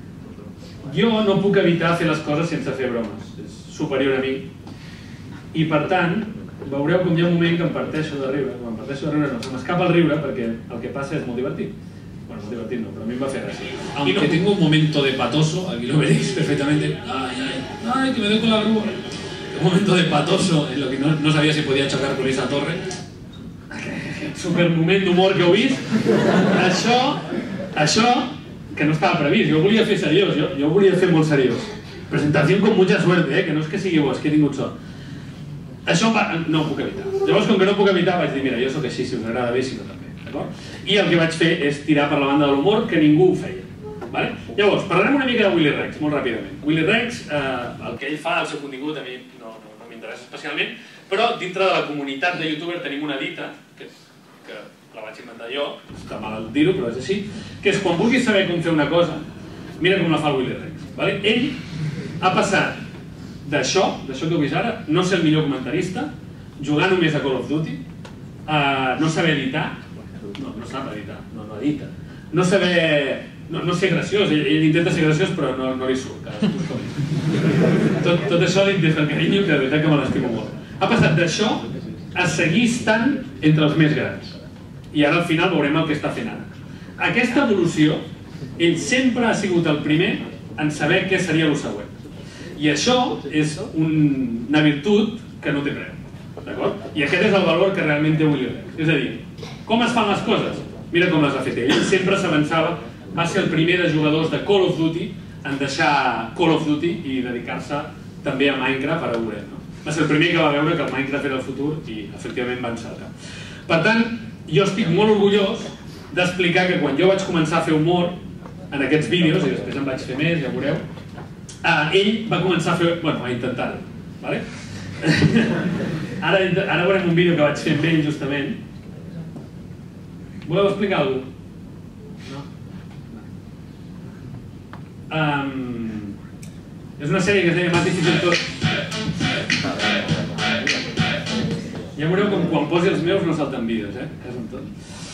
jo no puc evitar fer les coses sense fer bromes, és superior a mi, i per tant, veureu com hi ha un moment que em parteixo de riure, quan em parteixo de riure no, se m'escapa el riure perquè el que passa és molt divertit. Bueno, muy divertido, no, pero a mí me va a hacer así. Aunque no tengo un momento de patoso, aquí lo veréis perfectamente. Ay, ay, ay, que me doy con la grúa. Un momento de patoso en lo que no, no sabía si podía chocar con esa torre. Super moment d'humor que heu vist. Això, això, que no estava previst. Jo volia fer seriós, jo, jo volia fer molt seriós. Presentació con mucha suerte, eh, que no és que sigui bo, és que he tingut sort. Això no ho puc evitar. Llavors, com que no ho puc evitar, vaig dir, mira, jo sóc així, si us agrada bé, si no també. I el que vaig fer és tirar per la banda de l'humor, que ningú ho feia. Vale? Llavors, parlarem una mica de Willy Rex, molt ràpidament. Willy Rex, eh, el que ell fa, el seu contingut, a mi no, no, no m'interessa especialment, però dintre de la comunitat de youtuber tenim una dita, que, que la vaig inventar jo, està mal dir-ho, però és així, que és quan vulguis saber com fer una cosa, mira com la fa el Willy Rex. Vale? Ell ha passat d'això, d'això que heu vist ara, no ser el millor comentarista, jugar només a Call of Duty, eh, no saber editar, no, no sap editar, no, no edita, no saber, no, no ser graciós, ell, ell intenta ser graciós però no, no li surt, tot, tot això des del carinyo, que de veritat que me l'estimo molt. Ha passat d'això a seguir estant entre els més grans, i ara al final veurem el que està fent ara. Aquesta evolució, ell sempre ha sigut el primer en saber què seria el següent, i això és un, una virtut que no té preu. d'acord? I aquest és el valor que realment té Willy Rex. És a dir, com es fan les coses? Mira com les ha fet ell. Ell sempre s'avançava, va ser el primer de jugadors de Call of Duty en deixar Call of Duty i dedicar-se també a Minecraft, ara ho veurem, no? Va ser el primer que va veure que el Minecraft era el futur i efectivament va encertar. Per tant, jo estic molt orgullós d'explicar que quan jo vaig començar a fer humor en aquests vídeos, i després en vaig fer més, ja veureu, ell va començar a fer... bueno, a intentar-ho, vale? Ara, ara veurem un vídeo que vaig fer amb ell, justament. Voleu explicar alguna cosa? No? Um, és una sèrie que es deia Más difícil tot. Ja veureu com quan posi els meus no salten vídeos, eh? Cas amb tot.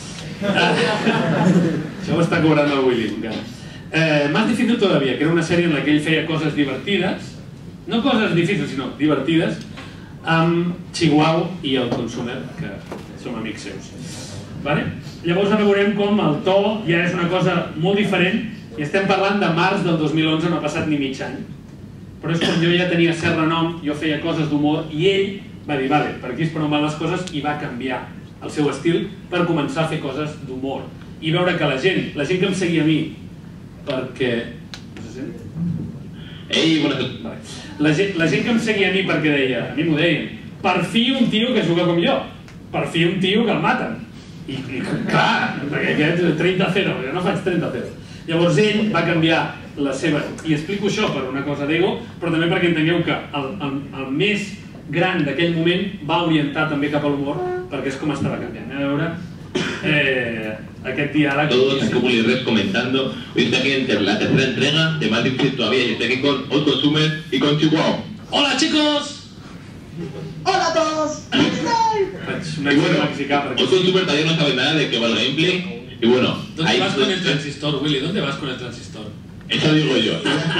Això ho està cobrant el Willy, encara. Eh, Más difícil todavía, que era una sèrie en la que ell feia coses divertides, no coses difícils, sinó divertides, amb Chihuahua i el Consumer, que som amics seus. Vale? Llavors ara veurem com el to ja és una cosa molt diferent i estem parlant de març del dos mil onze, no ha passat ni mig any. Però és com jo ja tenia cert renom, jo feia coses d'humor i ell va dir, vale, per aquí es poden van les coses i va canviar el seu estil per començar a fer coses d'humor i veure que la gent, la gent que em seguia a mi, perquè... no se sent? Ei, bona... Vale. La gent, la gent que em seguia a mi perquè deia, a mi m'ho deien, per fi un tio que juga com jo, per fi un tio que el maten. I, i clar, perquè aquest trenta a zero, jo no faig trenta a zero. Llavors ell va canviar la seva... I explico això per una cosa d'ego, però també perquè entengueu que el, el, el més gran d'aquell moment va orientar també cap a l'humor, perquè és com estava canviant. A veure, eh, aquest diàleg... Todos aquí Willy Rex comentando. Hoy estoy aquí en la tercera entrega de Más difícil todavía y estoy aquí con Old Consumer y con Chihuahua. ¡Hola, chicos! ¡Hola a todos! Faig un accent mexicà perquè... Old Consumer todavía no sabe nada de qué va el gameplay. Y bueno, ¿Dónde ahí vas con el transistor, Willy? ¿Dónde vas con el transistor? Eso digo yo.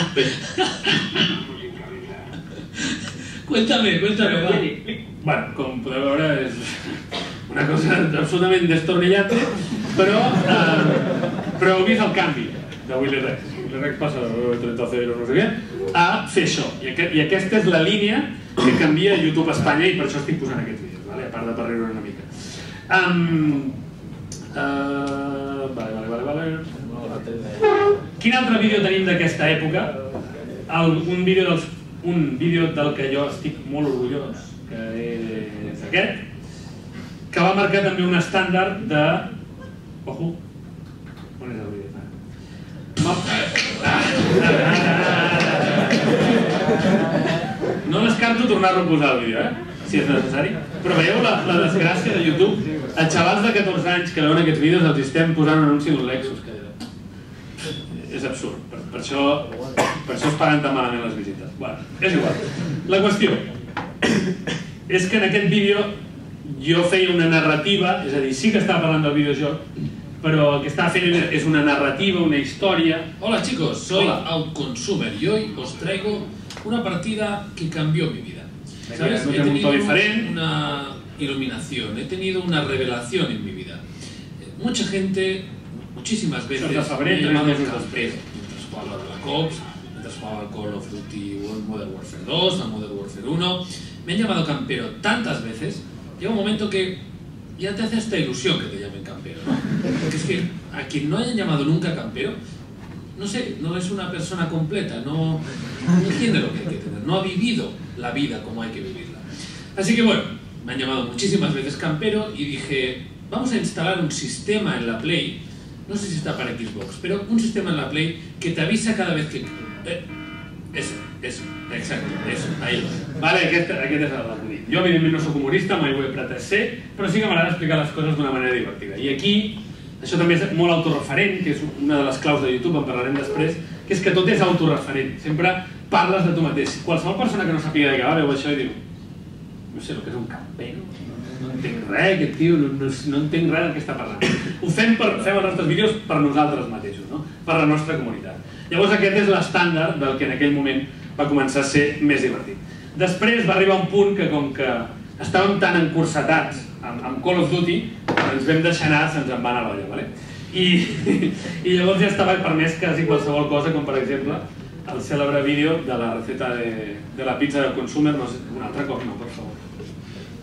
Cuéntame, cuéntame, va. Bueno, com podeu veure, és una cosa absolutament destornillante, però, eh, però heu vist el canvi de Willy Rex. Willy Rex passa de trenta a zero, no sé què, a fer això. I, aquest, I aquesta és la línia que canvia YouTube a Espanya i per això estic posant aquests vídeos, vale? A part de per riure una mica. Um, uh, vale, vale, vale, vale. Quin altre vídeo tenim d'aquesta època? El, un vídeo dels un vídeo del que jo estic molt orgullós, que és aquest, que va marcar també un estàndard de... Ojo! On és el vídeo? No descarto tornar-lo a posar el vídeo, eh? Si és necessari. Però veieu la, la desgràcia de YouTube? A xavals de catorze anys que veuen aquests vídeos els estem posant un anunci d'un Lexus. Que... és absurd. Per, per, això, per això es paguen tan malament les visites. Bueno, és igual. La qüestió és que en aquest vídeo jo feia una narrativa, és a dir, sí que estava parlant del videojoc, però el que estava fent és una narrativa, una història. Hola chicos, soy Outconsumer y hoy os traigo una partida que cambió mi vida. ¿Sabes? He tenido una iluminación, he tenido una revelación en mi vida. Mucha gente, muchísimas veces me ha llamado campero mientras jugaba a Black Ops, mientras jugaba al Call of Duty Modern Warfare dos, al Modern Warfare uno. Me han llamado campero tantas veces, llega un momento que ya te hace esta ilusión que te llamen campero, ¿no? Porque es que a quien no hayan llamado nunca campero, no sé, no es una persona completa, no, no entiende lo que hay que tener, no ha vivido la vida como hay que vivirla. Así que bueno, me han llamado muchísimas veces campero y dije, vamos a instalar un sistema en la Play, no sé si está para Xbox, pero un sistema en la Play que te avisa cada vez que... Eh, eso, eso, exacto, eso, ahí lo Vale, aquest, aquest és l'acudit. Jo, evidentment, no soc humorista, mai ho he pretès ser, però sí que m'agrada explicar les coses d'una manera divertida. I aquí, això també és molt autorreferent, que és una de les claus de YouTube, en parlarem després, que és que tot és autorreferent. Sempre parles de tu mateix. Qualsevol persona que no sàpiga de què va veu això i diu, no sé, el que és un campero, no entenc res, aquest tio, no, no, no entenc res del que està parlant. Ho fem, per, fem els nostres vídeos per nosaltres mateixos, no? Per la nostra comunitat. Llavors aquest és l'estàndard del que en aquell moment va començar a ser més divertit. Després va arribar un punt que, com que estàvem tan encursetats amb, amb Call of Duty, ens vam deixar anar, se'ns en va anar l'olla, ¿vale? I, i llavors ja estava permès quasi qualsevol cosa, com per exemple el cèlebre vídeo de la receta de, de la pizza del Consumer, no sé, un altre cop no, per favor.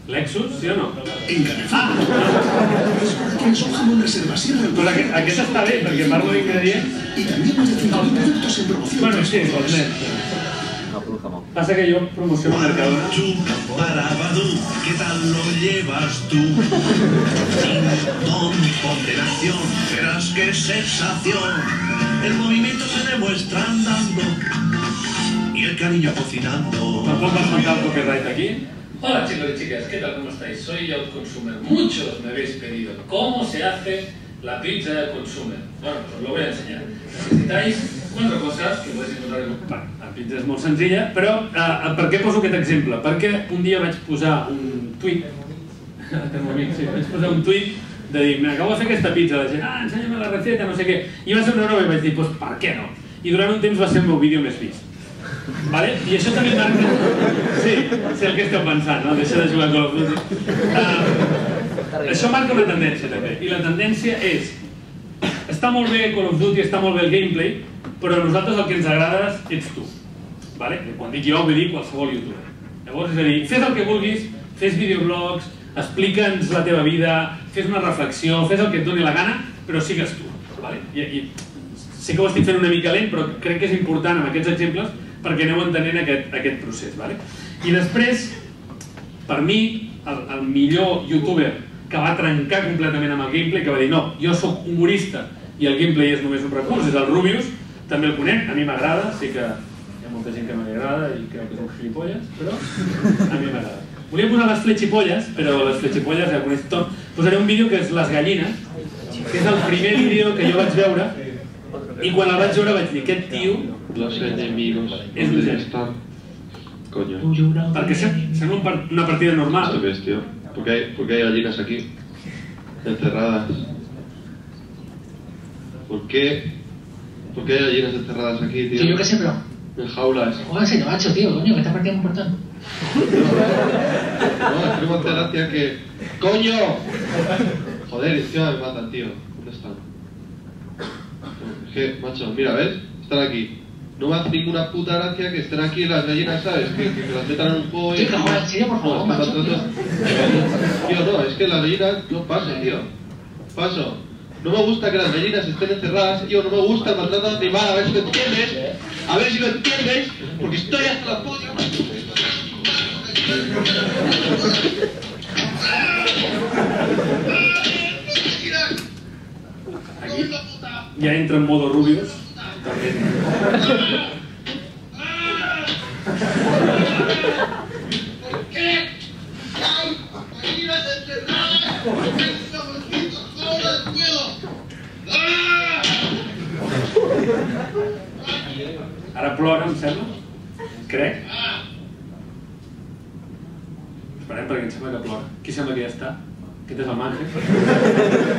Lexus, sí o no? En Carrefour. Es un jamón reservación. Pues aquest, aquest està bé, perquè parlo d'ingredients. Y también más de cinco mil productos en promoción. Bueno, sí, pues net. Pasa que yo promociono Mercadona. Para Badoo, ¿qué tal lo llevas tú? Don, ponte en acción, verás qué sensación. El movimiento se demuestra andando y el cariño cocinando. ¿Tampoco has mandado el copyright aquí? Hola chicos y chicas, ¿qué tal? ¿Cómo estáis? Soy Outconsumer. Muchos me habéis pedido cómo se hace la pizza de Outconsumer. Bueno, pues os lo voy a enseñar. Necesitáis cuatro cosas que podéis encontrar en... Bueno, la pizza és molt senzilla, però eh, per què poso aquest exemple? Perquè un dia vaig posar un tuit, amic, sí, vaig posar un tuit de dir, m'acabo de fer aquesta pizza, la gent, ah, ensenya-me la recepta, no sé què, i va ser una broma i vaig dir, doncs per què no? I durant un temps va ser el meu vídeo més vist. Vale? I això també marca... Sí, sé el que esteu pensant, no? Deixa de jugar a Call of Duty. Uh, això marca una tendència també, i la tendència és està molt bé Call of Duty, està molt bé el gameplay, però a nosaltres el que ens agrada ets tu. Vale? Quan dic jo, vull dir qualsevol youtuber. Llavors, és a dir, fes el que vulguis, fes videoblogs, explica'ns la teva vida, fes una reflexió, fes el que et doni la gana, però sigues tu. Vale? I, i sé que ho estic fent una mica lent, però crec que és important amb aquests exemples perquè aneu entenent aquest, aquest procés. Vale? I després, per mi, el, el millor youtuber que va trencar completament amb el gameplay, que va dir, no, jo sóc humorista i el gameplay és només un recurs, és el Rubius, també el conec, a mi m'agrada, sé que hi ha molta gent que m'agrada i creu que és un gilipolles, però a mi m'agrada. Volia posar les fletxipolles, però les fletxipolles ja coneix tot. Posaré un vídeo que és Les Gallines, que és el primer vídeo que jo vaig veure, i quan el vaig veure vaig dir, aquest tio... Los enemigos, és un ¿dónde geni. están? Coño. Perquè sembla un part, una partida normal. ¿Esto qué es, tío? ¿Por qué hay, por qué hay gallinas aquí? Encerradas. ¿Por qué? ¿Por qué hay gallinas encerradas aquí, tío? Sí, yo qué sé, pero... En jaulas. Jódase, macho, tío, coño, que esta partida es muy importante. No, es que me hace gracia que... ¡Coño! Joder, encima me matan, tío. ¿Dónde están? Es que, macho, mira, ¿ves? Están aquí. No me hace ninguna puta gracia que estén aquí las gallinas, ¿sabes? Que, que, que las metan en un juego y... Tío, joder, en serio, por favor, no, macho, no, tío. Tío, no, es que las gallinas... No, paso, tío. Paso. No me gusta que las gallinas estén encerradas, tío, no me gusta el maltrato animal, a ver si lo entiendes, a ver si lo entiendes, porque estoy hasta la polla. Aquí ja entra en modo Rubius, també. ¿Por qué? ¡Ay! ¡Gallinas encerradas! Ara plora, em sembla? Crec. Esperem perquè em sembla que plora. Qui sembla que ja està? Aquest és el Manje.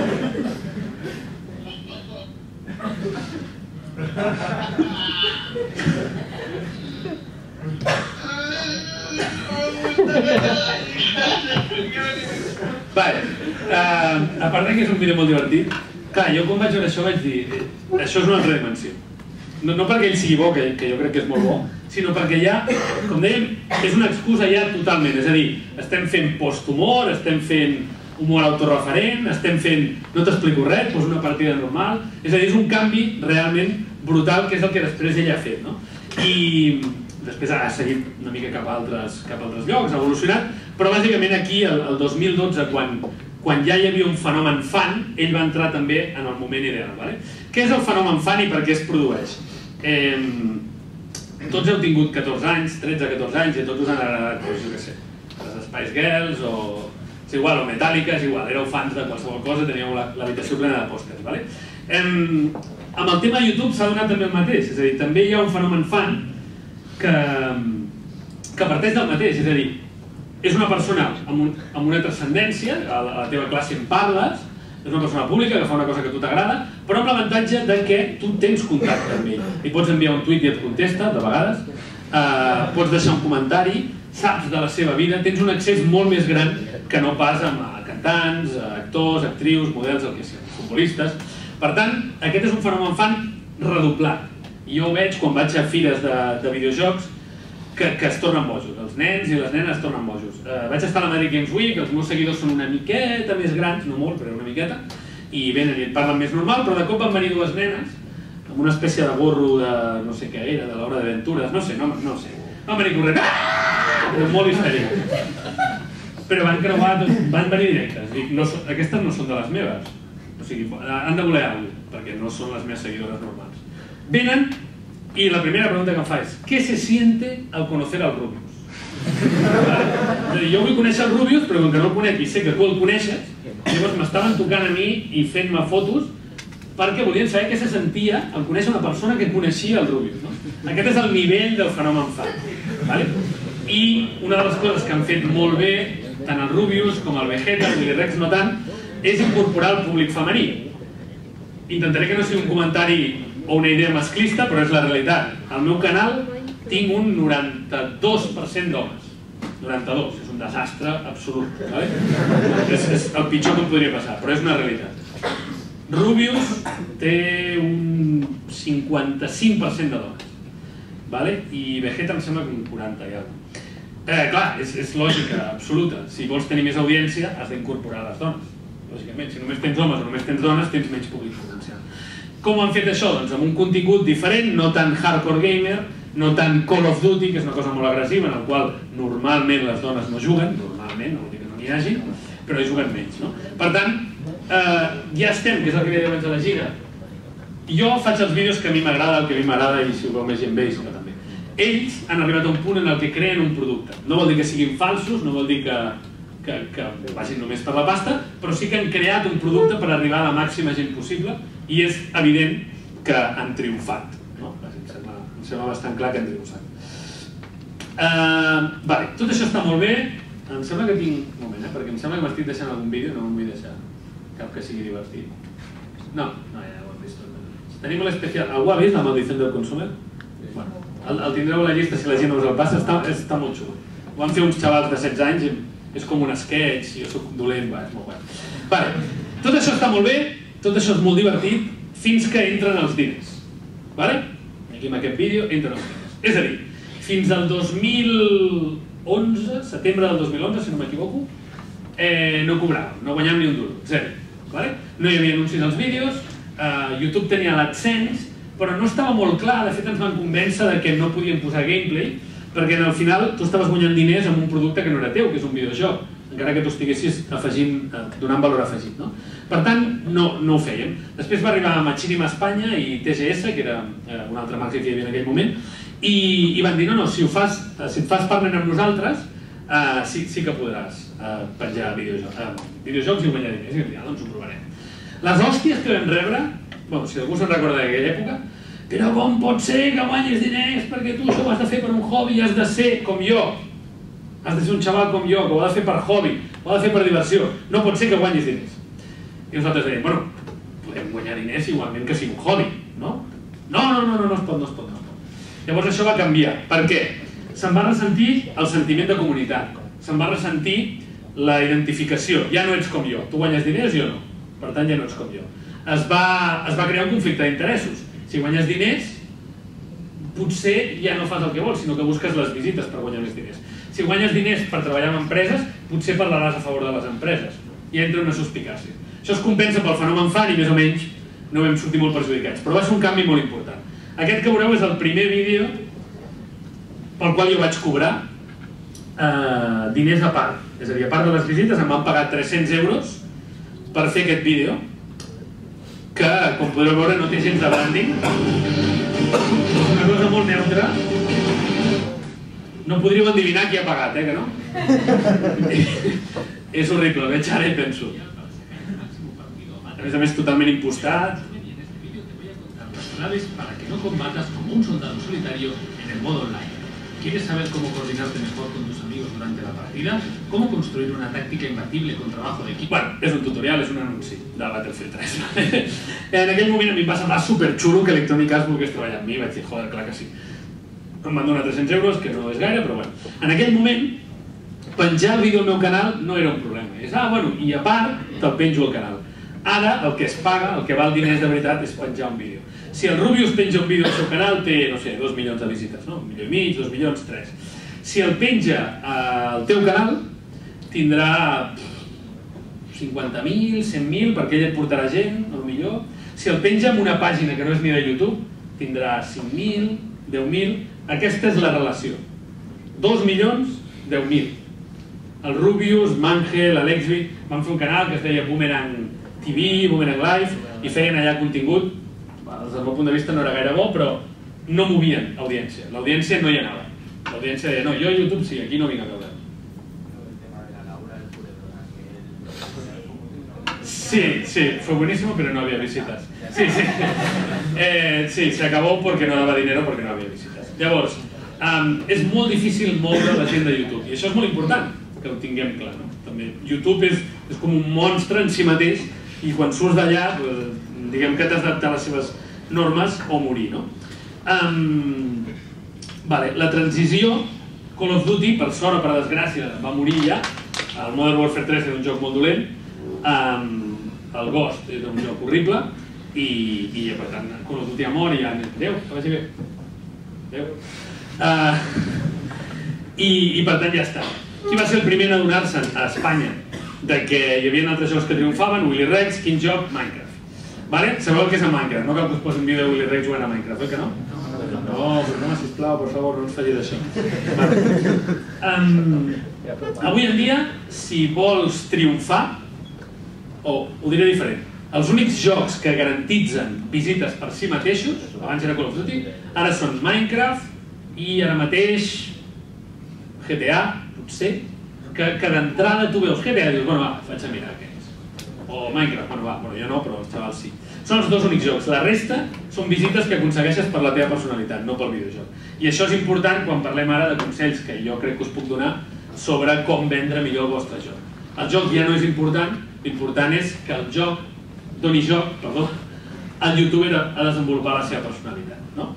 Vale, uh, a part que és un vídeo molt divertit, clar, jo quan vaig veure això vaig dir, eh, això és una altra dimensió. No, no perquè ell sigui bo, que, que jo crec que és molt bo, sinó perquè ja, com dèiem, és una excusa ja totalment, és a dir, estem fent post-humor, estem fent humor autorreferent, estem fent, no t'explico res, poso una partida normal, és a dir, és un canvi realment brutal, que és el que després ell ha fet, no? I després ha seguit una mica cap a altres, cap a altres llocs, ha evolucionat, però bàsicament aquí, el, el dos mil dotze, quan, quan ja hi havia un fenomen fan, ell va entrar també en el moment ideal. Vale? Què és el fenomen fan i per què es produeix? Eh, tots heu tingut catorze anys, tretze catorze anys, i a tots us han agradat, doncs, jo què sé, les Spice Girls, o és igual, o Metallica, és igual, éreu fans de qualsevol cosa, teníeu l'habitació plena de pòsters. Vale? Eh, amb el tema de YouTube s'ha donat també el mateix, és a dir, també hi ha un fenomen fan que, que parteix del mateix, és a dir, és una persona amb, un, amb una transcendència, a la, a la teva classe en parles, és una persona pública que fa una cosa que a tu t'agrada, però amb l'avantatge de que tu tens contacte amb ell. Li pots enviar un tuit i et contesta, de vegades, eh, pots deixar un comentari, saps de la seva vida, tens un accés molt més gran que no pas amb cantants, actors, actrius, models, el que sigui, futbolistes. Per tant, aquest és un fenomen fan redoblat. I jo ho veig quan vaig a fires de, de videojocs, que, que es tornen bojos. Els nens i les nenes es tornen bojos. Uh, vaig estar a la Madrid Games Week, els meus seguidors són una miqueta més grans, no molt, però una miqueta, i venen i et parlen més normal, però de cop van venir dues nenes, amb una espècie de gorro de no sé què era, de l'Hora d'Aventures, no sé, no, no sé. Van venir corrent, ah! Molt histèric. Però van creuar, van venir directes. Dic, no, aquestes no són de les meves. O sigui, han de voler alguna cosa, perquè no són les meves seguidores normals. Venen i la primera pregunta que em fa és ¿qué se siente al conocer al Rubius? Jo vull conèixer el Rubius, però com que no el conec i sé que tu el coneixes, llavors m'estaven tocant a mi i fent-me fotos perquè volien saber què se sentia al conèixer una persona que coneixia el Rubius. No? Aquest és el nivell del fenomen fan. Vale? I una de les coses que han fet molt bé tant el Rubius com el Vegeta, el Willy Rex no tant, és incorporar el públic femení. Intentaré que no sigui un comentari o una idea masclista, però és la realitat. Al meu canal tinc un noranta-dos per cent d'homes. noranta-dos, és un desastre absolut. Vale? És, és el pitjor que em podria passar, però és una realitat. Rubius té un cinquanta-cinc per cent de dones. Vale? I Vegeta em sembla que un quaranta i alguna cosa. Eh, clar, és, és lògica absoluta. Si vols tenir més audiència, has d'incorporar les dones. Lògicament, si només tens homes o només tens dones, tens menys públic potencial. Com ho han fet això? Doncs amb un contingut diferent, no tan hardcore gamer, no tan Call of Duty, que és una cosa molt agressiva, en el qual normalment les dones no juguen, normalment, no vol dir que no n'hi hagi, però hi juguen menys. No? Per tant, eh, ja estem, que és el que deia abans de la gira. Jo faig els vídeos que a mi m'agrada, el que a mi m'agrada, i si ho veu més gent veig, que també. Ells han arribat a un punt en el que creen un producte. No vol dir que siguin falsos, no vol dir que, que, que vagin només per la pasta, però sí que han creat un producte per arribar a la màxima gent possible i és evident que han triomfat. No? Em sembla, em sembla bastant clar que han triomfat. Uh, vale, tot això està molt bé. Em sembla que tinc... Un moment, eh? Perquè em sembla que m'estic deixant algun vídeo, no em vull deixar cap que sigui divertit. No, no, ja ho hem vist tot. Tenim l'especial... Algú ha vist la maldició del consumer? Bueno. El, el tindreu a la llista si la gent us el passa, està, està molt xulo. Ho van fer uns xavals de setze anys i és com un sketch, jo soc dolent, va, és molt guai. Vale. Tot això està molt bé, tot això és molt divertit, fins que entren els diners. Vale? Aquí en aquest vídeo entren els diners. És a dir, fins al dos mil onze, setembre del dos mil onze, si no m'equivoco, eh, no cobràvem, no guanyàvem ni un duro, zero. Vale? No hi havia anuncis als vídeos, eh, YouTube tenia l'AdSense, però no estava molt clar, de fet ens van convèncer de que no podien posar gameplay, perquè al final tu estaves guanyant diners amb un producte que no era teu, que és un videojoc, encara que tu estiguessis afegint, donant valor afegit. No? Per tant, no, no ho fèiem. Després va arribar Machinima Espanya i T G S, que era una altra marca que hi havia en aquell moment, i, i van dir, no, no, si, ho fas, si et fas partner amb nosaltres, uh, sí, sí que podràs uh, penjar videojocs, uh, videojocs i guanyar diners, i ja, doncs ho provarem. Les hòsties que vam rebre, bueno, si algú se'n recorda d'aquella època, però com pot ser que guanyis diners perquè tu això ho has de fer per un hobby i has de ser com jo. Has de ser un xaval com jo, que ho ha de fer per hobby, ho ha de fer per diversió. No pot ser que guanyis diners. I nosaltres dèiem, bueno, podem guanyar diners igualment que sigui un hobby, no? No, no, no, no, no es pot, no es pot, no es pot. Llavors això va canviar. Per què? Se'n va ressentir el sentiment de comunitat. Se'n va ressentir la identificació. Ja no ets com jo. Tu guanyes diners, jo no. Per tant, ja no ets com jo. Es va, es va crear un conflicte d'interessos. Si guanyes diners, potser ja no fas el que vols, sinó que busques les visites per guanyar més diners. Si guanyes diners per treballar en empreses, potser parlaràs a favor de les empreses. I entra una suspicàcia. Això es compensa pel fenomen fan i més o menys no vam sortir molt perjudicats. Però va ser un canvi molt important. Aquest que veureu és el primer vídeo pel qual jo vaig cobrar eh, diners a part. És a dir, a part de les visites em van pagar tres-cents euros per fer aquest vídeo, que, com podreu veure, no té gens de branding. Una cosa molt neutra. No podríeu endevinar qui ha pagat, eh, que no? És horrible, veig ara i penso. A més a més, totalment impostat. Claves para que no combatas como un soldado solitario en el modo online. ¿Quieres saber cómo coordinarte mejor con tus amigos durante la partida? ¿Cómo construir una táctica imbatible con trabajo de equipo? Bueno, és un tutorial, és un anunci de Battlefield tres. En aquell moment a mi em va semblar superxulo que Electronic Arts volgués treballar amb mi, vaig dir, joder, clar que sí. Em van donar tres-cents euros, que no és gaire, però bueno. En aquell moment, penjar el vídeo al meu canal no era un problema. És, ah, bueno, i a part, te'l penjo al canal. Ara el que es paga, el que val diners de veritat és penjar un vídeo. Si el Rubius penja un vídeo al seu canal té, no sé, dos milions de visites, no? Un milió i mig, dos milions, tres. Si el penja al teu canal tindrà cinquanta mil, cent mil, perquè ell et portarà gent, potser. Si el penja en una pàgina que no és ni de YouTube, tindrà cinc mil, deu mil. Aquesta és la relació. dos milions, deu mil. El Rubius, Mangel, l'Alexby van fer un canal que es deia Boomerang T V, Boomerang Live, i feien allà contingut. Des del meu punt de vista no era gaire bo, però no movien audiència. L'audiència no hi anava. L'audiència deia, no, jo a YouTube sí, aquí no vinc a veure. Sí, sí, fue buenísimo, pero no había visitas. Sí, sí. Eh, sí, se acabó porque no daba dinero porque no había visitas. Llavors, um, és molt difícil moure la gent de YouTube, i això és molt important que ho tinguem clar, no? També YouTube és, és com un monstre en si mateix, i quan surts d'allà, pues, diguem que t'has d'adaptar a les seves normes o morir, no? Um, vale, la transició, Call of Duty, per sort o per desgràcia, va morir ja. El Modern Warfare tres era un joc molt dolent, um, el Ghost era un joc horrible, i, i per tant, Call of Duty ha mort i ja... Adéu, que vagi bé. Adéu. Uh, i, I per tant ja està. Qui va ser el primer a adonar-se a Espanya de que hi havia altres jocs que triomfaven? Willy Rex, quin joc? Minecraft. Vale? Sabeu el que és el Minecraft? No cal que us posi un vídeo de Willy Rex jugant a Minecraft, oi que no? No, però no, sisplau, per favor, no ens falli d'això. Vale. Um, avui en dia, si vols triomfar, o ho diré diferent, els únics jocs que garantitzen visites per si mateixos, abans era Call of Duty, ara són Minecraft i ara mateix G T A, potser, que, que d'entrada tu veus G T A i dius, bueno, va, vaig a mirar què és. O Minecraft, bueno, va, bueno, jo no, però els xavals sí. Són els dos únics jocs. La resta són visites que aconsegueixes per la teva personalitat, no pel videojoc. I això és important quan parlem ara de consells que jo crec que us puc donar sobre com vendre millor el vostre joc. El joc ja no és important, l'important és que el joc doni joc, perdó, al youtuber a desenvolupar la seva personalitat, no?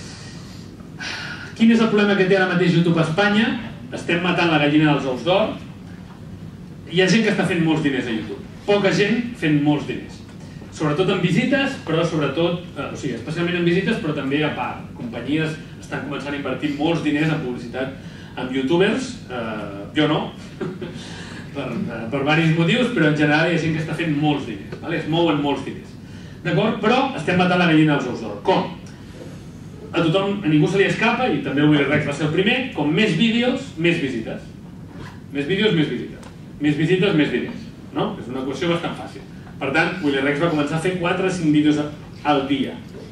Quin és el problema que té ara mateix YouTube a Espanya? Estem matant la gallina dels ous d'or. Hi ha gent que està fent molts diners a YouTube. Poca gent fent molts diners. Sobretot en visites, però sobretot, eh, o sigui, especialment en visites, però també a part. Companyies estan començant a invertir molts diners en publicitat amb youtubers. Eh, jo no, per, eh, per diversos motius, però en general hi ha gent que està fent molts diners. Vale? Es mouen molts diners. D'acord? Però estem matant la gallina dels ous d'or. Com? A tothom, a ningú se li escapa, i també el Willy Rex va ser el primer, com més vídeos, més visites. Més vídeos, més visites. Més visites, més diners. No? És una equació bastant fàcil. Per tant, Willy Rex va començar a fer quatre o cinc vídeos al dia.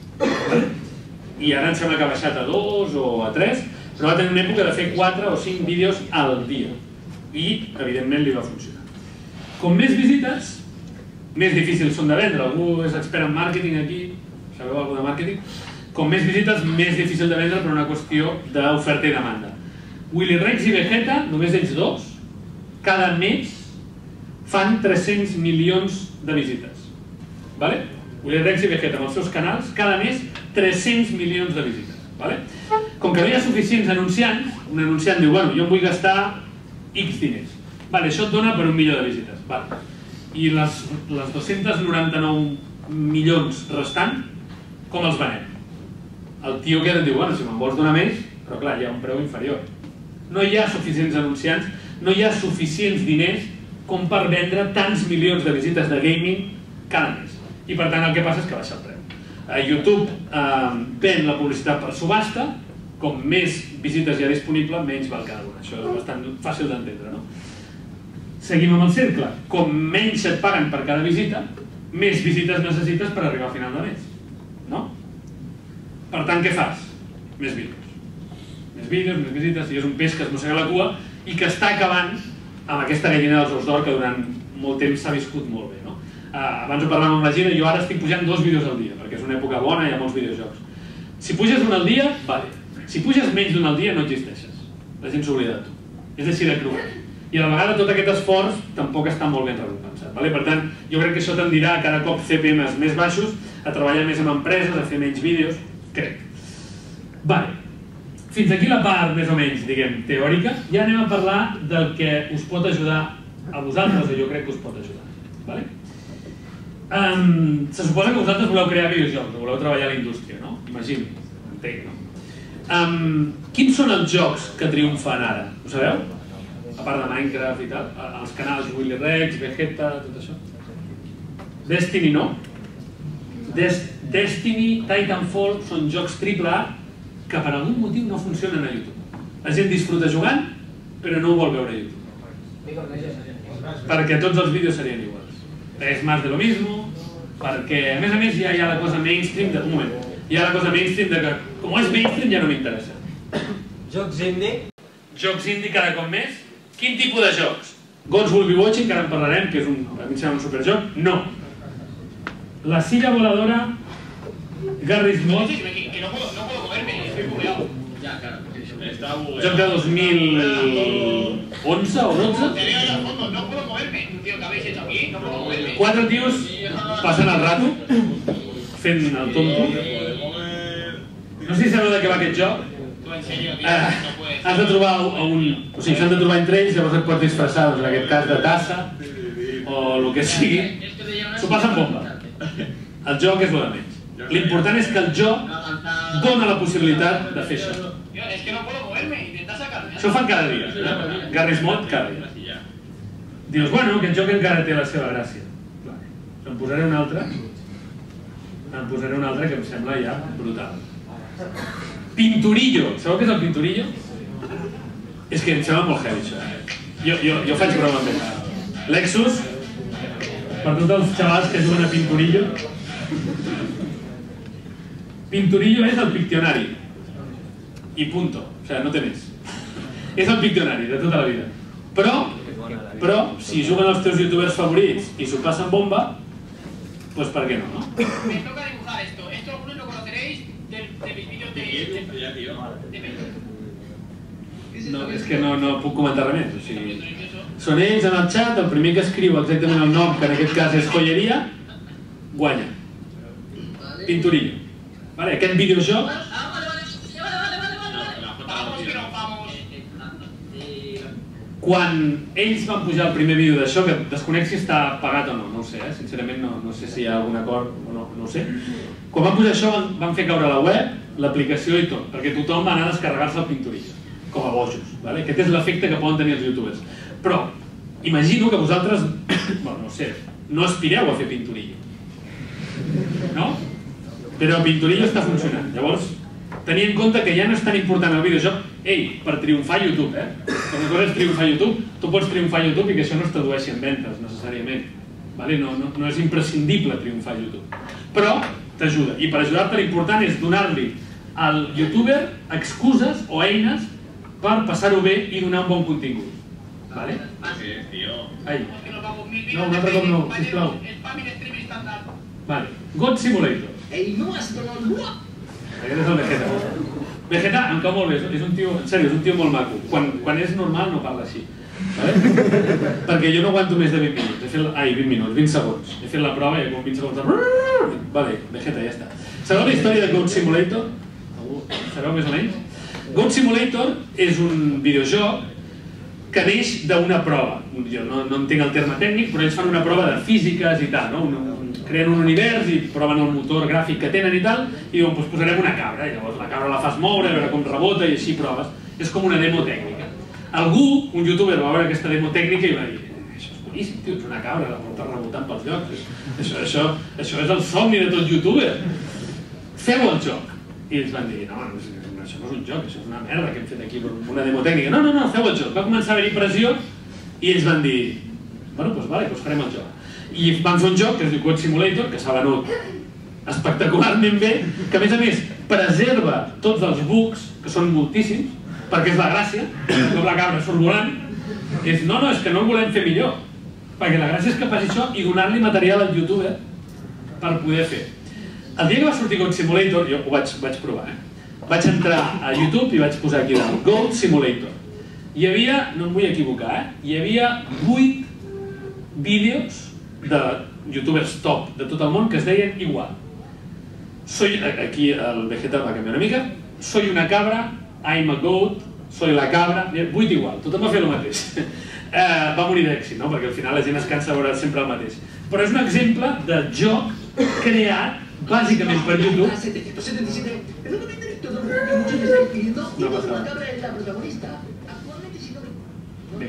I ara em sembla que ha baixat a dos o a tres, però va tenir una època de fer quatre o cinc vídeos al dia. I, evidentment, li va funcionar. Com més visites, més difícils són de vendre. Algú és expert en màrqueting aquí? Sabeu alguna de màrqueting? Com més visites, més difícil de vendre per una qüestió d'oferta i demanda. Willy Rex i Vegeta, només ells dos, cada mes fan tres-cents milions de visites. Vale? Willy Rex i Vegeta amb els seus canals, cada mes tres-cents milions de visites. Vale? Com que no hi ha suficients anunciants, un anunciant diu, bueno, jo em vull gastar X diners. Vale, això et dona per un milió de visites. Vale. I les, les dos-cents noranta-nou milions restant, com els venem? El tio que et diu, bueno, si me'n vols donar més, però clar, hi ha un preu inferior. No hi ha suficients anunciants, no hi ha suficients diners com per vendre tants milions de visites de gaming cada mes. I per tant el que passa és que baixa el preu. A YouTube eh, ven la publicitat per subhasta, com més visites hi ha disponible, menys val cada una. Això és bastant fàcil d'entendre, no? Seguim amb el cercle. Com menys et paguen per cada visita, més visites necessites per arribar al final de mes. No? Per tant, què fas? Més vídeos. Més vídeos, més visites, i és un peix que es mossega la cua i que està acabant amb aquesta gallina dels ous d'or que durant molt temps s'ha viscut molt bé. No? Uh, abans ho parlàvem amb la Gina, jo ara estic pujant dos vídeos al dia, perquè és una època bona i hi ha molts videojocs. Si puges un al dia, vale. Si puges menys d'un al dia, no existeixes. La gent s'oblida de tu. És així de cruel. I a la vegada tot aquest esforç tampoc està molt ben recompensat. Vale? Per tant, jo crec que això tendirà cada cop C P Ms més baixos, a treballar més amb empreses, a fer menys vídeos, crec. Vale. Fins aquí la part més o menys, diguem, teòrica. Ja anem a parlar del que us pot ajudar a vosaltres, o jo crec que us pot ajudar. Vale? Um, se suposa que vosaltres voleu crear videojocs, voleu treballar a la indústria, no? Imagino, entenc, no? Um, quins són els jocs que triomfen ara? Ho sabeu? A part de Minecraft i tal, els canals Willy Rex, Vegeta, tot això. Destiny no. Des Destiny, Titanfall són jocs triple A que per algun motiu no funcionen a YouTube. La gent disfruta jugant, però no ho vol veure a YouTube. Perquè tots els vídeos serien iguals. És més de lo mismo, perquè a més a més ja hi ha la cosa mainstream de... Un moment, hi ha la cosa mainstream de que com és mainstream ja no m'interessa. Jocs indie? Jocs indie cada cop més? Quin tipus de jocs? Gods Will Be Watching, que ara en parlarem, que és un, a mi em sembla un superjoc. No. La silla voladora, Garry's Mod... Que no puedo, no puedo moverme, estoy bugueado. Ya, claro. Está bugueado. Joc de dos mil onze o dotze? Te veo ahí al fondo, no puedo moverme. Tío, ¿qué habéis hecho aquí? No puedo moverme. Quatre tios passant el rato, fent el tonto. No sé si sabeu de què va aquest joc. Ah, has de trobar un... O sigui, s'han de trobar entre ells, llavors et pots disfressar, en aquest cas de tassa, o el que sigui. S'ho passa amb bomba. El joc és el de menys. L'important és que el joc dona la possibilitat de fer això. Es que no puedo moverme, intenta sacarme. Això ho fan cada dia. Eh? Garry's Mod cada dia. Dius, bueno, aquest joc encara té la seva gràcia. Em posaré un altre. Em posaré un altre que em sembla ja brutal. Pinturillo. Sabeu què és el pinturillo? És que em sembla molt heavy, això. Jo, jo, jo faig broma amb això. Lexus, per tots els xavals que juguen a Pinturillo. Pinturillo és el Pictionari. I punto. O sigui, no té més. És el Pictionari de tota la vida. Però, però, si juguen els teus youtubers favorits i s'ho passen bomba, pues per què no, no? Me toca dibujar esto. Esto algunos lo conoceréis de, de mis vídeos de... de, de, de No, és que no, no puc comentar res més. O sigui, són ells en el xat, el primer que escriu exactament el nom, que en aquest cas és joieria, guanya. Pinturillo. Vale, aquest videojoc... Quan ells van pujar el primer vídeo d'això, que desconec si està pagat o no, no ho sé, eh? Sincerament no, no sé si hi ha algun acord o no, no ho sé. Quan van pujar això van, van fer caure la web, l'aplicació i tot, perquè tothom va anar a descarregar-se el Pinturillo, com a bojos. Vale? Aquest és l'efecte que poden tenir els youtubers. Però imagino que vosaltres, bueno, no sé, no aspireu a fer Pinturillo. No? Però el Pinturillo està funcionant. Llavors, tenir en compte que ja no és tan important el videojoc. Ei, per triomfar a YouTube, eh? Quan una cosa és triomfar a YouTube, tu pots triomfar a YouTube i que això no es tradueixi en ventes, necessàriament. Vale? No, no, no és imprescindible triomfar a YouTube. Però t'ajuda. I per ajudar-te l'important és donar-li al youtuber excuses o eines per passar-ho bé i donar un bon contingut. Vale? Ai. No, un altre cop no, sisplau. Vale. God Simulator. Ei, no has donat no! Aquest és el Vegeta. Vegeta em cau molt bé, és un tio, en sèrio, és un tio molt maco. Quan, quan és normal no parla així. Vale? Perquè jo no aguanto més de vint minuts. He fet, ai, vint minuts, vint segons. He fet la prova i com vint segons de... Vale, Vegeta, ja està. Sabeu la història de Goat Simulator? Sabeu més o menys? Goat Simulator és un videojoc que neix d'una prova. Jo no, no entenc el terme tècnic, però ells fan una prova de físiques i tal, no? Un, creen un univers i proven el motor gràfic que tenen i tal, i diuen, doncs posarem una cabra, i llavors la cabra la fas moure, a veure com rebota, i així proves. És com una demo tècnica. Algú, un youtuber, va veure aquesta demo tècnica i va dir, això és boníssim, tio, és una cabra, la porta rebotant pels llocs. Això, això, això és el somni de tot youtuber. Feu el joc. I ells van dir, no, això no és un joc, això és una merda que hem fet aquí, una demo tècnica. No, no, no, feu el joc. Va començar a haver-hi pressió i ells van dir, bueno, doncs vale, doncs farem el joc. I van fer un joc que es diu God Simulator, que s'ha venut espectacularment bé, que a més a més preserva tots els bugs, que són moltíssims, perquè és la gràcia, com la cabra surt volant, és no, no, és que no el volem fer millor, perquè la gràcia és que faci això i donar-li material al youtuber per poder fer. El dia que va sortir God Simulator, jo ho vaig, vaig provar, eh? Vaig entrar a YouTube i vaig posar aquí dalt, God Simulator. Hi havia, no em vull equivocar, eh? Hi havia vuit vídeos de youtubers top de tot el món que es deien igual. Soy, aquí el Vegeta va canviar una mica, soy una cabra, I'm a goat, soy la cabra, vuit igual, tothom va fer el mateix. Eh, va morir d'èxit, no? Perquè al final la gent es cansa de veure sempre el mateix. però és un exemple de joc creat bàsicament per YouTube. setecientos setenta y siete. Perdóname, director, que muchos me están pidiendo. Y cuando macabra es la protagonista. Actualmente, si no me...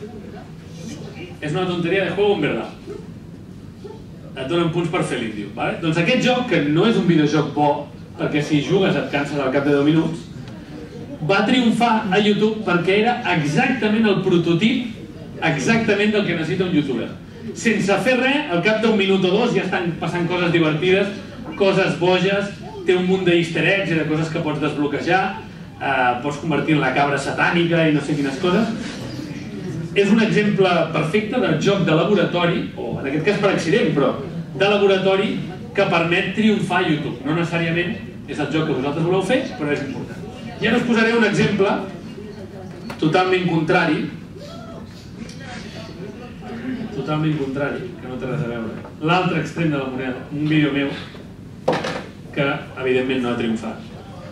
És una tonteria de juego en verdad. Et donen punts per fer l'índio, vale? Doncs aquest joc, que no és un videojoc bo, perquè si jugues et canses al cap de deu minuts, va triomfar a YouTube perquè era exactament el prototip exactament del que necessita un youtuber. Sense fer res, al cap d'un minut o dos ja estan passant coses divertides, coses boges, té un munt d'easter eggs i de coses que pots desbloquejar, eh, pots convertir en la cabra satànica i no sé quines coses. És un exemple perfecte del joc de laboratori, o en aquest cas per accident, però de laboratori que permet triomfar a YouTube. No necessàriament és el joc que vosaltres voleu fer, però és important. I ara us posaré un exemple totalment contrari, totalment contrari, que no té res a veure. L'altre extrem de la moneda, un vídeo meu, que evidentment no ha triomfat.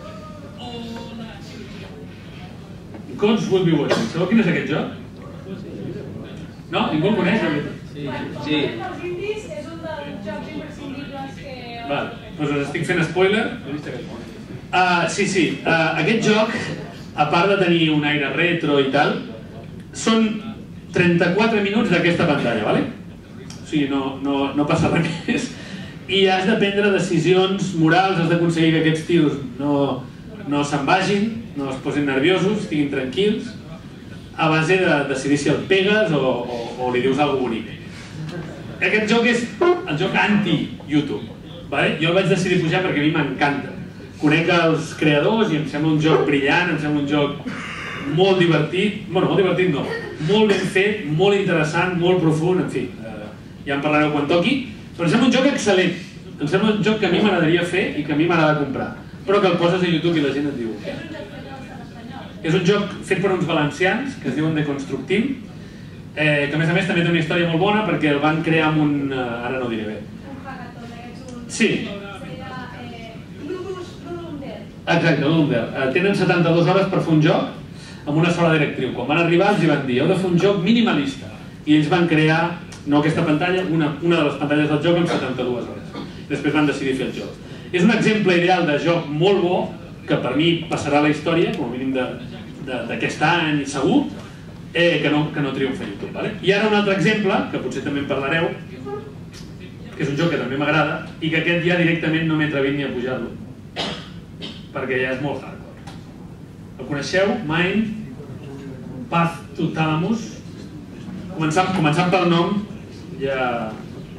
Gods Will Be Watching. Sabeu quin és aquest joc? No? Ningú el coneix? Sí. Sí. Els indis és un dels jocs imprescindibles que... Val, doncs us estic fent spoiler. Uh, sí, sí, uh, aquest joc, a part de tenir un aire retro i tal, són trenta-quatre minuts d'aquesta pantalla, vale? O sigui, no, no, no passa res més. I has de prendre decisions morals, has d'aconseguir que aquests tios no, no se'n vagin, no es posin nerviosos, estiguin tranquils, a base de decidir si el pegues o, o, o li dius alguna cosa bonic. Aquest joc és el joc anti-YouTube. Vale? Jo el vaig decidir pujar perquè a mi m'encanta. Conec els creadors i em sembla un joc brillant, em sembla un joc molt divertit, bueno, molt divertit no, molt ben fet, molt interessant, molt profund, en fi, eh, ja en parlareu quan toqui, però em sembla un joc excel·lent, em sembla un joc que a mi m'agradaria fer i que a mi m'agrada comprar, però que el poses a YouTube i la gent et diu què? És un joc fet per uns valencians que es diuen The Constructim, eh, que a més a més també té una història molt bona perquè el van crear amb un... Eh, ara no ho diré bé. Sí. Exacte, l'Under. Eh, tenen setanta-dues hores per fer un joc amb una sola directriu. Quan van arribar els hi van dir heu de fer un joc minimalista. I ells van crear, no aquesta pantalla, una, una de les pantalles del joc amb setanta-dues hores. Després van decidir fer el joc. És un exemple ideal de joc molt bo que per mi passarà a la història, com a mínim d'aquest any segur, eh, que, no, que no triomfa a YouTube. Vale? I ara un altre exemple, que potser també en parlareu, que és un joc que també m'agrada, i que aquest ja directament no m'he atrevit ni a pujar-lo, perquè ja és molt hardcore. El coneixeu? Mind, Path to Thalamus. Començant, començant pel nom, ja...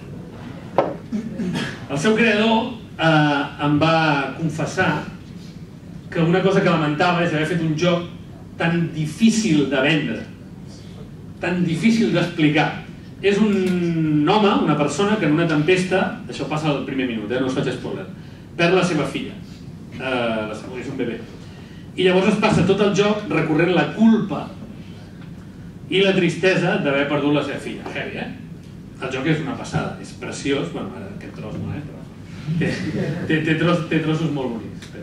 El seu creador eh, em va confessar que una cosa que lamentava és haver fet un joc tan difícil de vendre, tan difícil d'explicar. És un home, una persona que en una tempesta, això passa al primer minut, eh, no us faig spoiler, perd la seva filla, eh, és un bebè. I llavors es passa tot el joc recorrent la culpa i la tristesa d'haver perdut la seva filla. Heavy, eh? El joc és una passada, és preciós, bueno, ara aquest tros no, eh? Però té, té, té, tros, té trossos molt bonics. Però...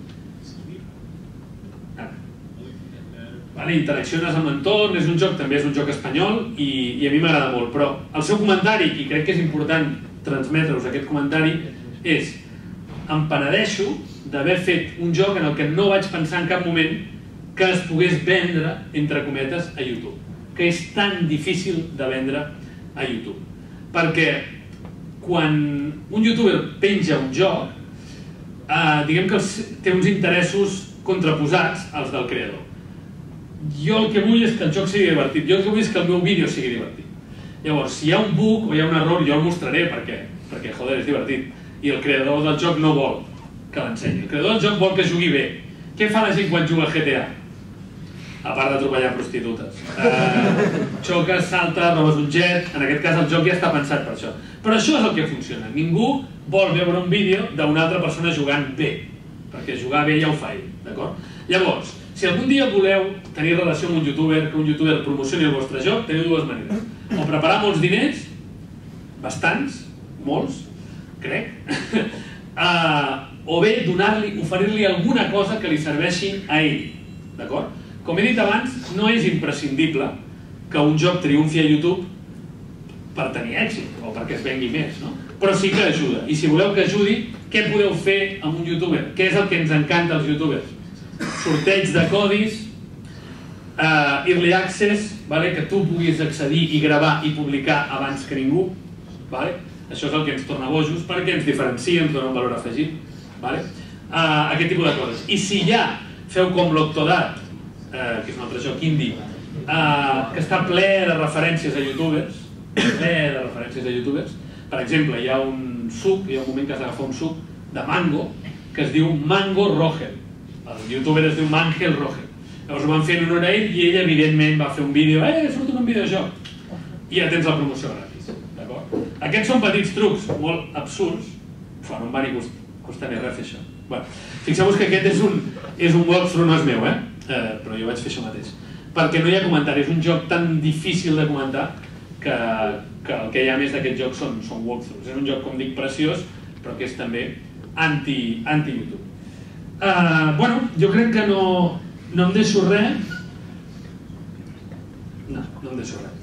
Vale, interacciones amb l'entorn, és un joc, també és un joc espanyol i, i a mi m'agrada molt, però el seu comentari, i crec que és important transmetre-us aquest comentari, és em penedeixo d'haver fet un joc en el que no vaig pensar en cap moment que es pogués vendre, entre cometes, a YouTube. Que és tan difícil de vendre a YouTube. Perquè quan un youtuber penja un joc, eh, diguem que té uns interessos contraposats als del creador. Jo el que vull és que el joc sigui divertit, jo el que vull és que el meu vídeo sigui divertit. Llavors, si hi ha un bug o hi ha un error, jo el mostraré perquè, perquè joder, és divertit. I el creador del joc no vol que l'ensenyi. El creador del joc vol que jugui bé. Què fa la gent quan juga al G T A? A part d'atropellar prostitutes. Uh, xoques, salta, robes un jet... En aquest cas el joc ja està pensat per això. Però això és el que funciona. Ningú vol veure un vídeo d'una altra persona jugant bé. Perquè jugar bé ja ho fa ell, d'acord? Llavors, si algun dia voleu tenir relació amb un youtuber, que un youtuber promocioni el vostre joc, teniu dues maneres. O preparar molts diners, bastants, molts, crec, uh, o bé donar-li, oferir-li alguna cosa que li serveixi a ell, d'acord? Com he dit abans, no és imprescindible que un joc triomfi a YouTube per tenir èxit o perquè es vengui més, no? Però sí que ajuda. I si voleu que ajudi, què podeu fer amb un youtuber? Què és el que ens encanta als youtubers? Sorteig de codis, uh, early access, vale? Que tu puguis accedir i gravar i publicar abans que ningú, vale? Això és el que ens torna bojos perquè ens diferencia, ens dona un valor afegit, vale? uh, aquest tipus de coses. I si ja feu com l'Octodad, uh, que és un altre joc indie, uh, que està ple de referències a youtubers, ple de referències a youtubers. Per exemple, hi ha un suc, hi ha un moment que has d'agafar un suc de mango que es diu Mango Roger. El youtuber es diu Mangel Roger. Llavors ho van fer en honor a ell i ell evidentment va fer un vídeo, eh, surt un videojoc. I ja tens la promoció gratis. Aquests són petits trucs molt absurds, però no em va ni costar ni res fer això. Bueno, fixeu-vos que aquest és un, és un walkthrough, no és meu, eh? eh? Però jo vaig fer això mateix. Perquè no hi ha comentari, és un joc tan difícil de comentar que, que el que hi ha més d'aquest joc són, són walkthroughs. És un joc, com dic, preciós, però que és també anti, anti-YouTube. Uh, bueno, jo crec que no, no em deixo res. No, no em deixo res.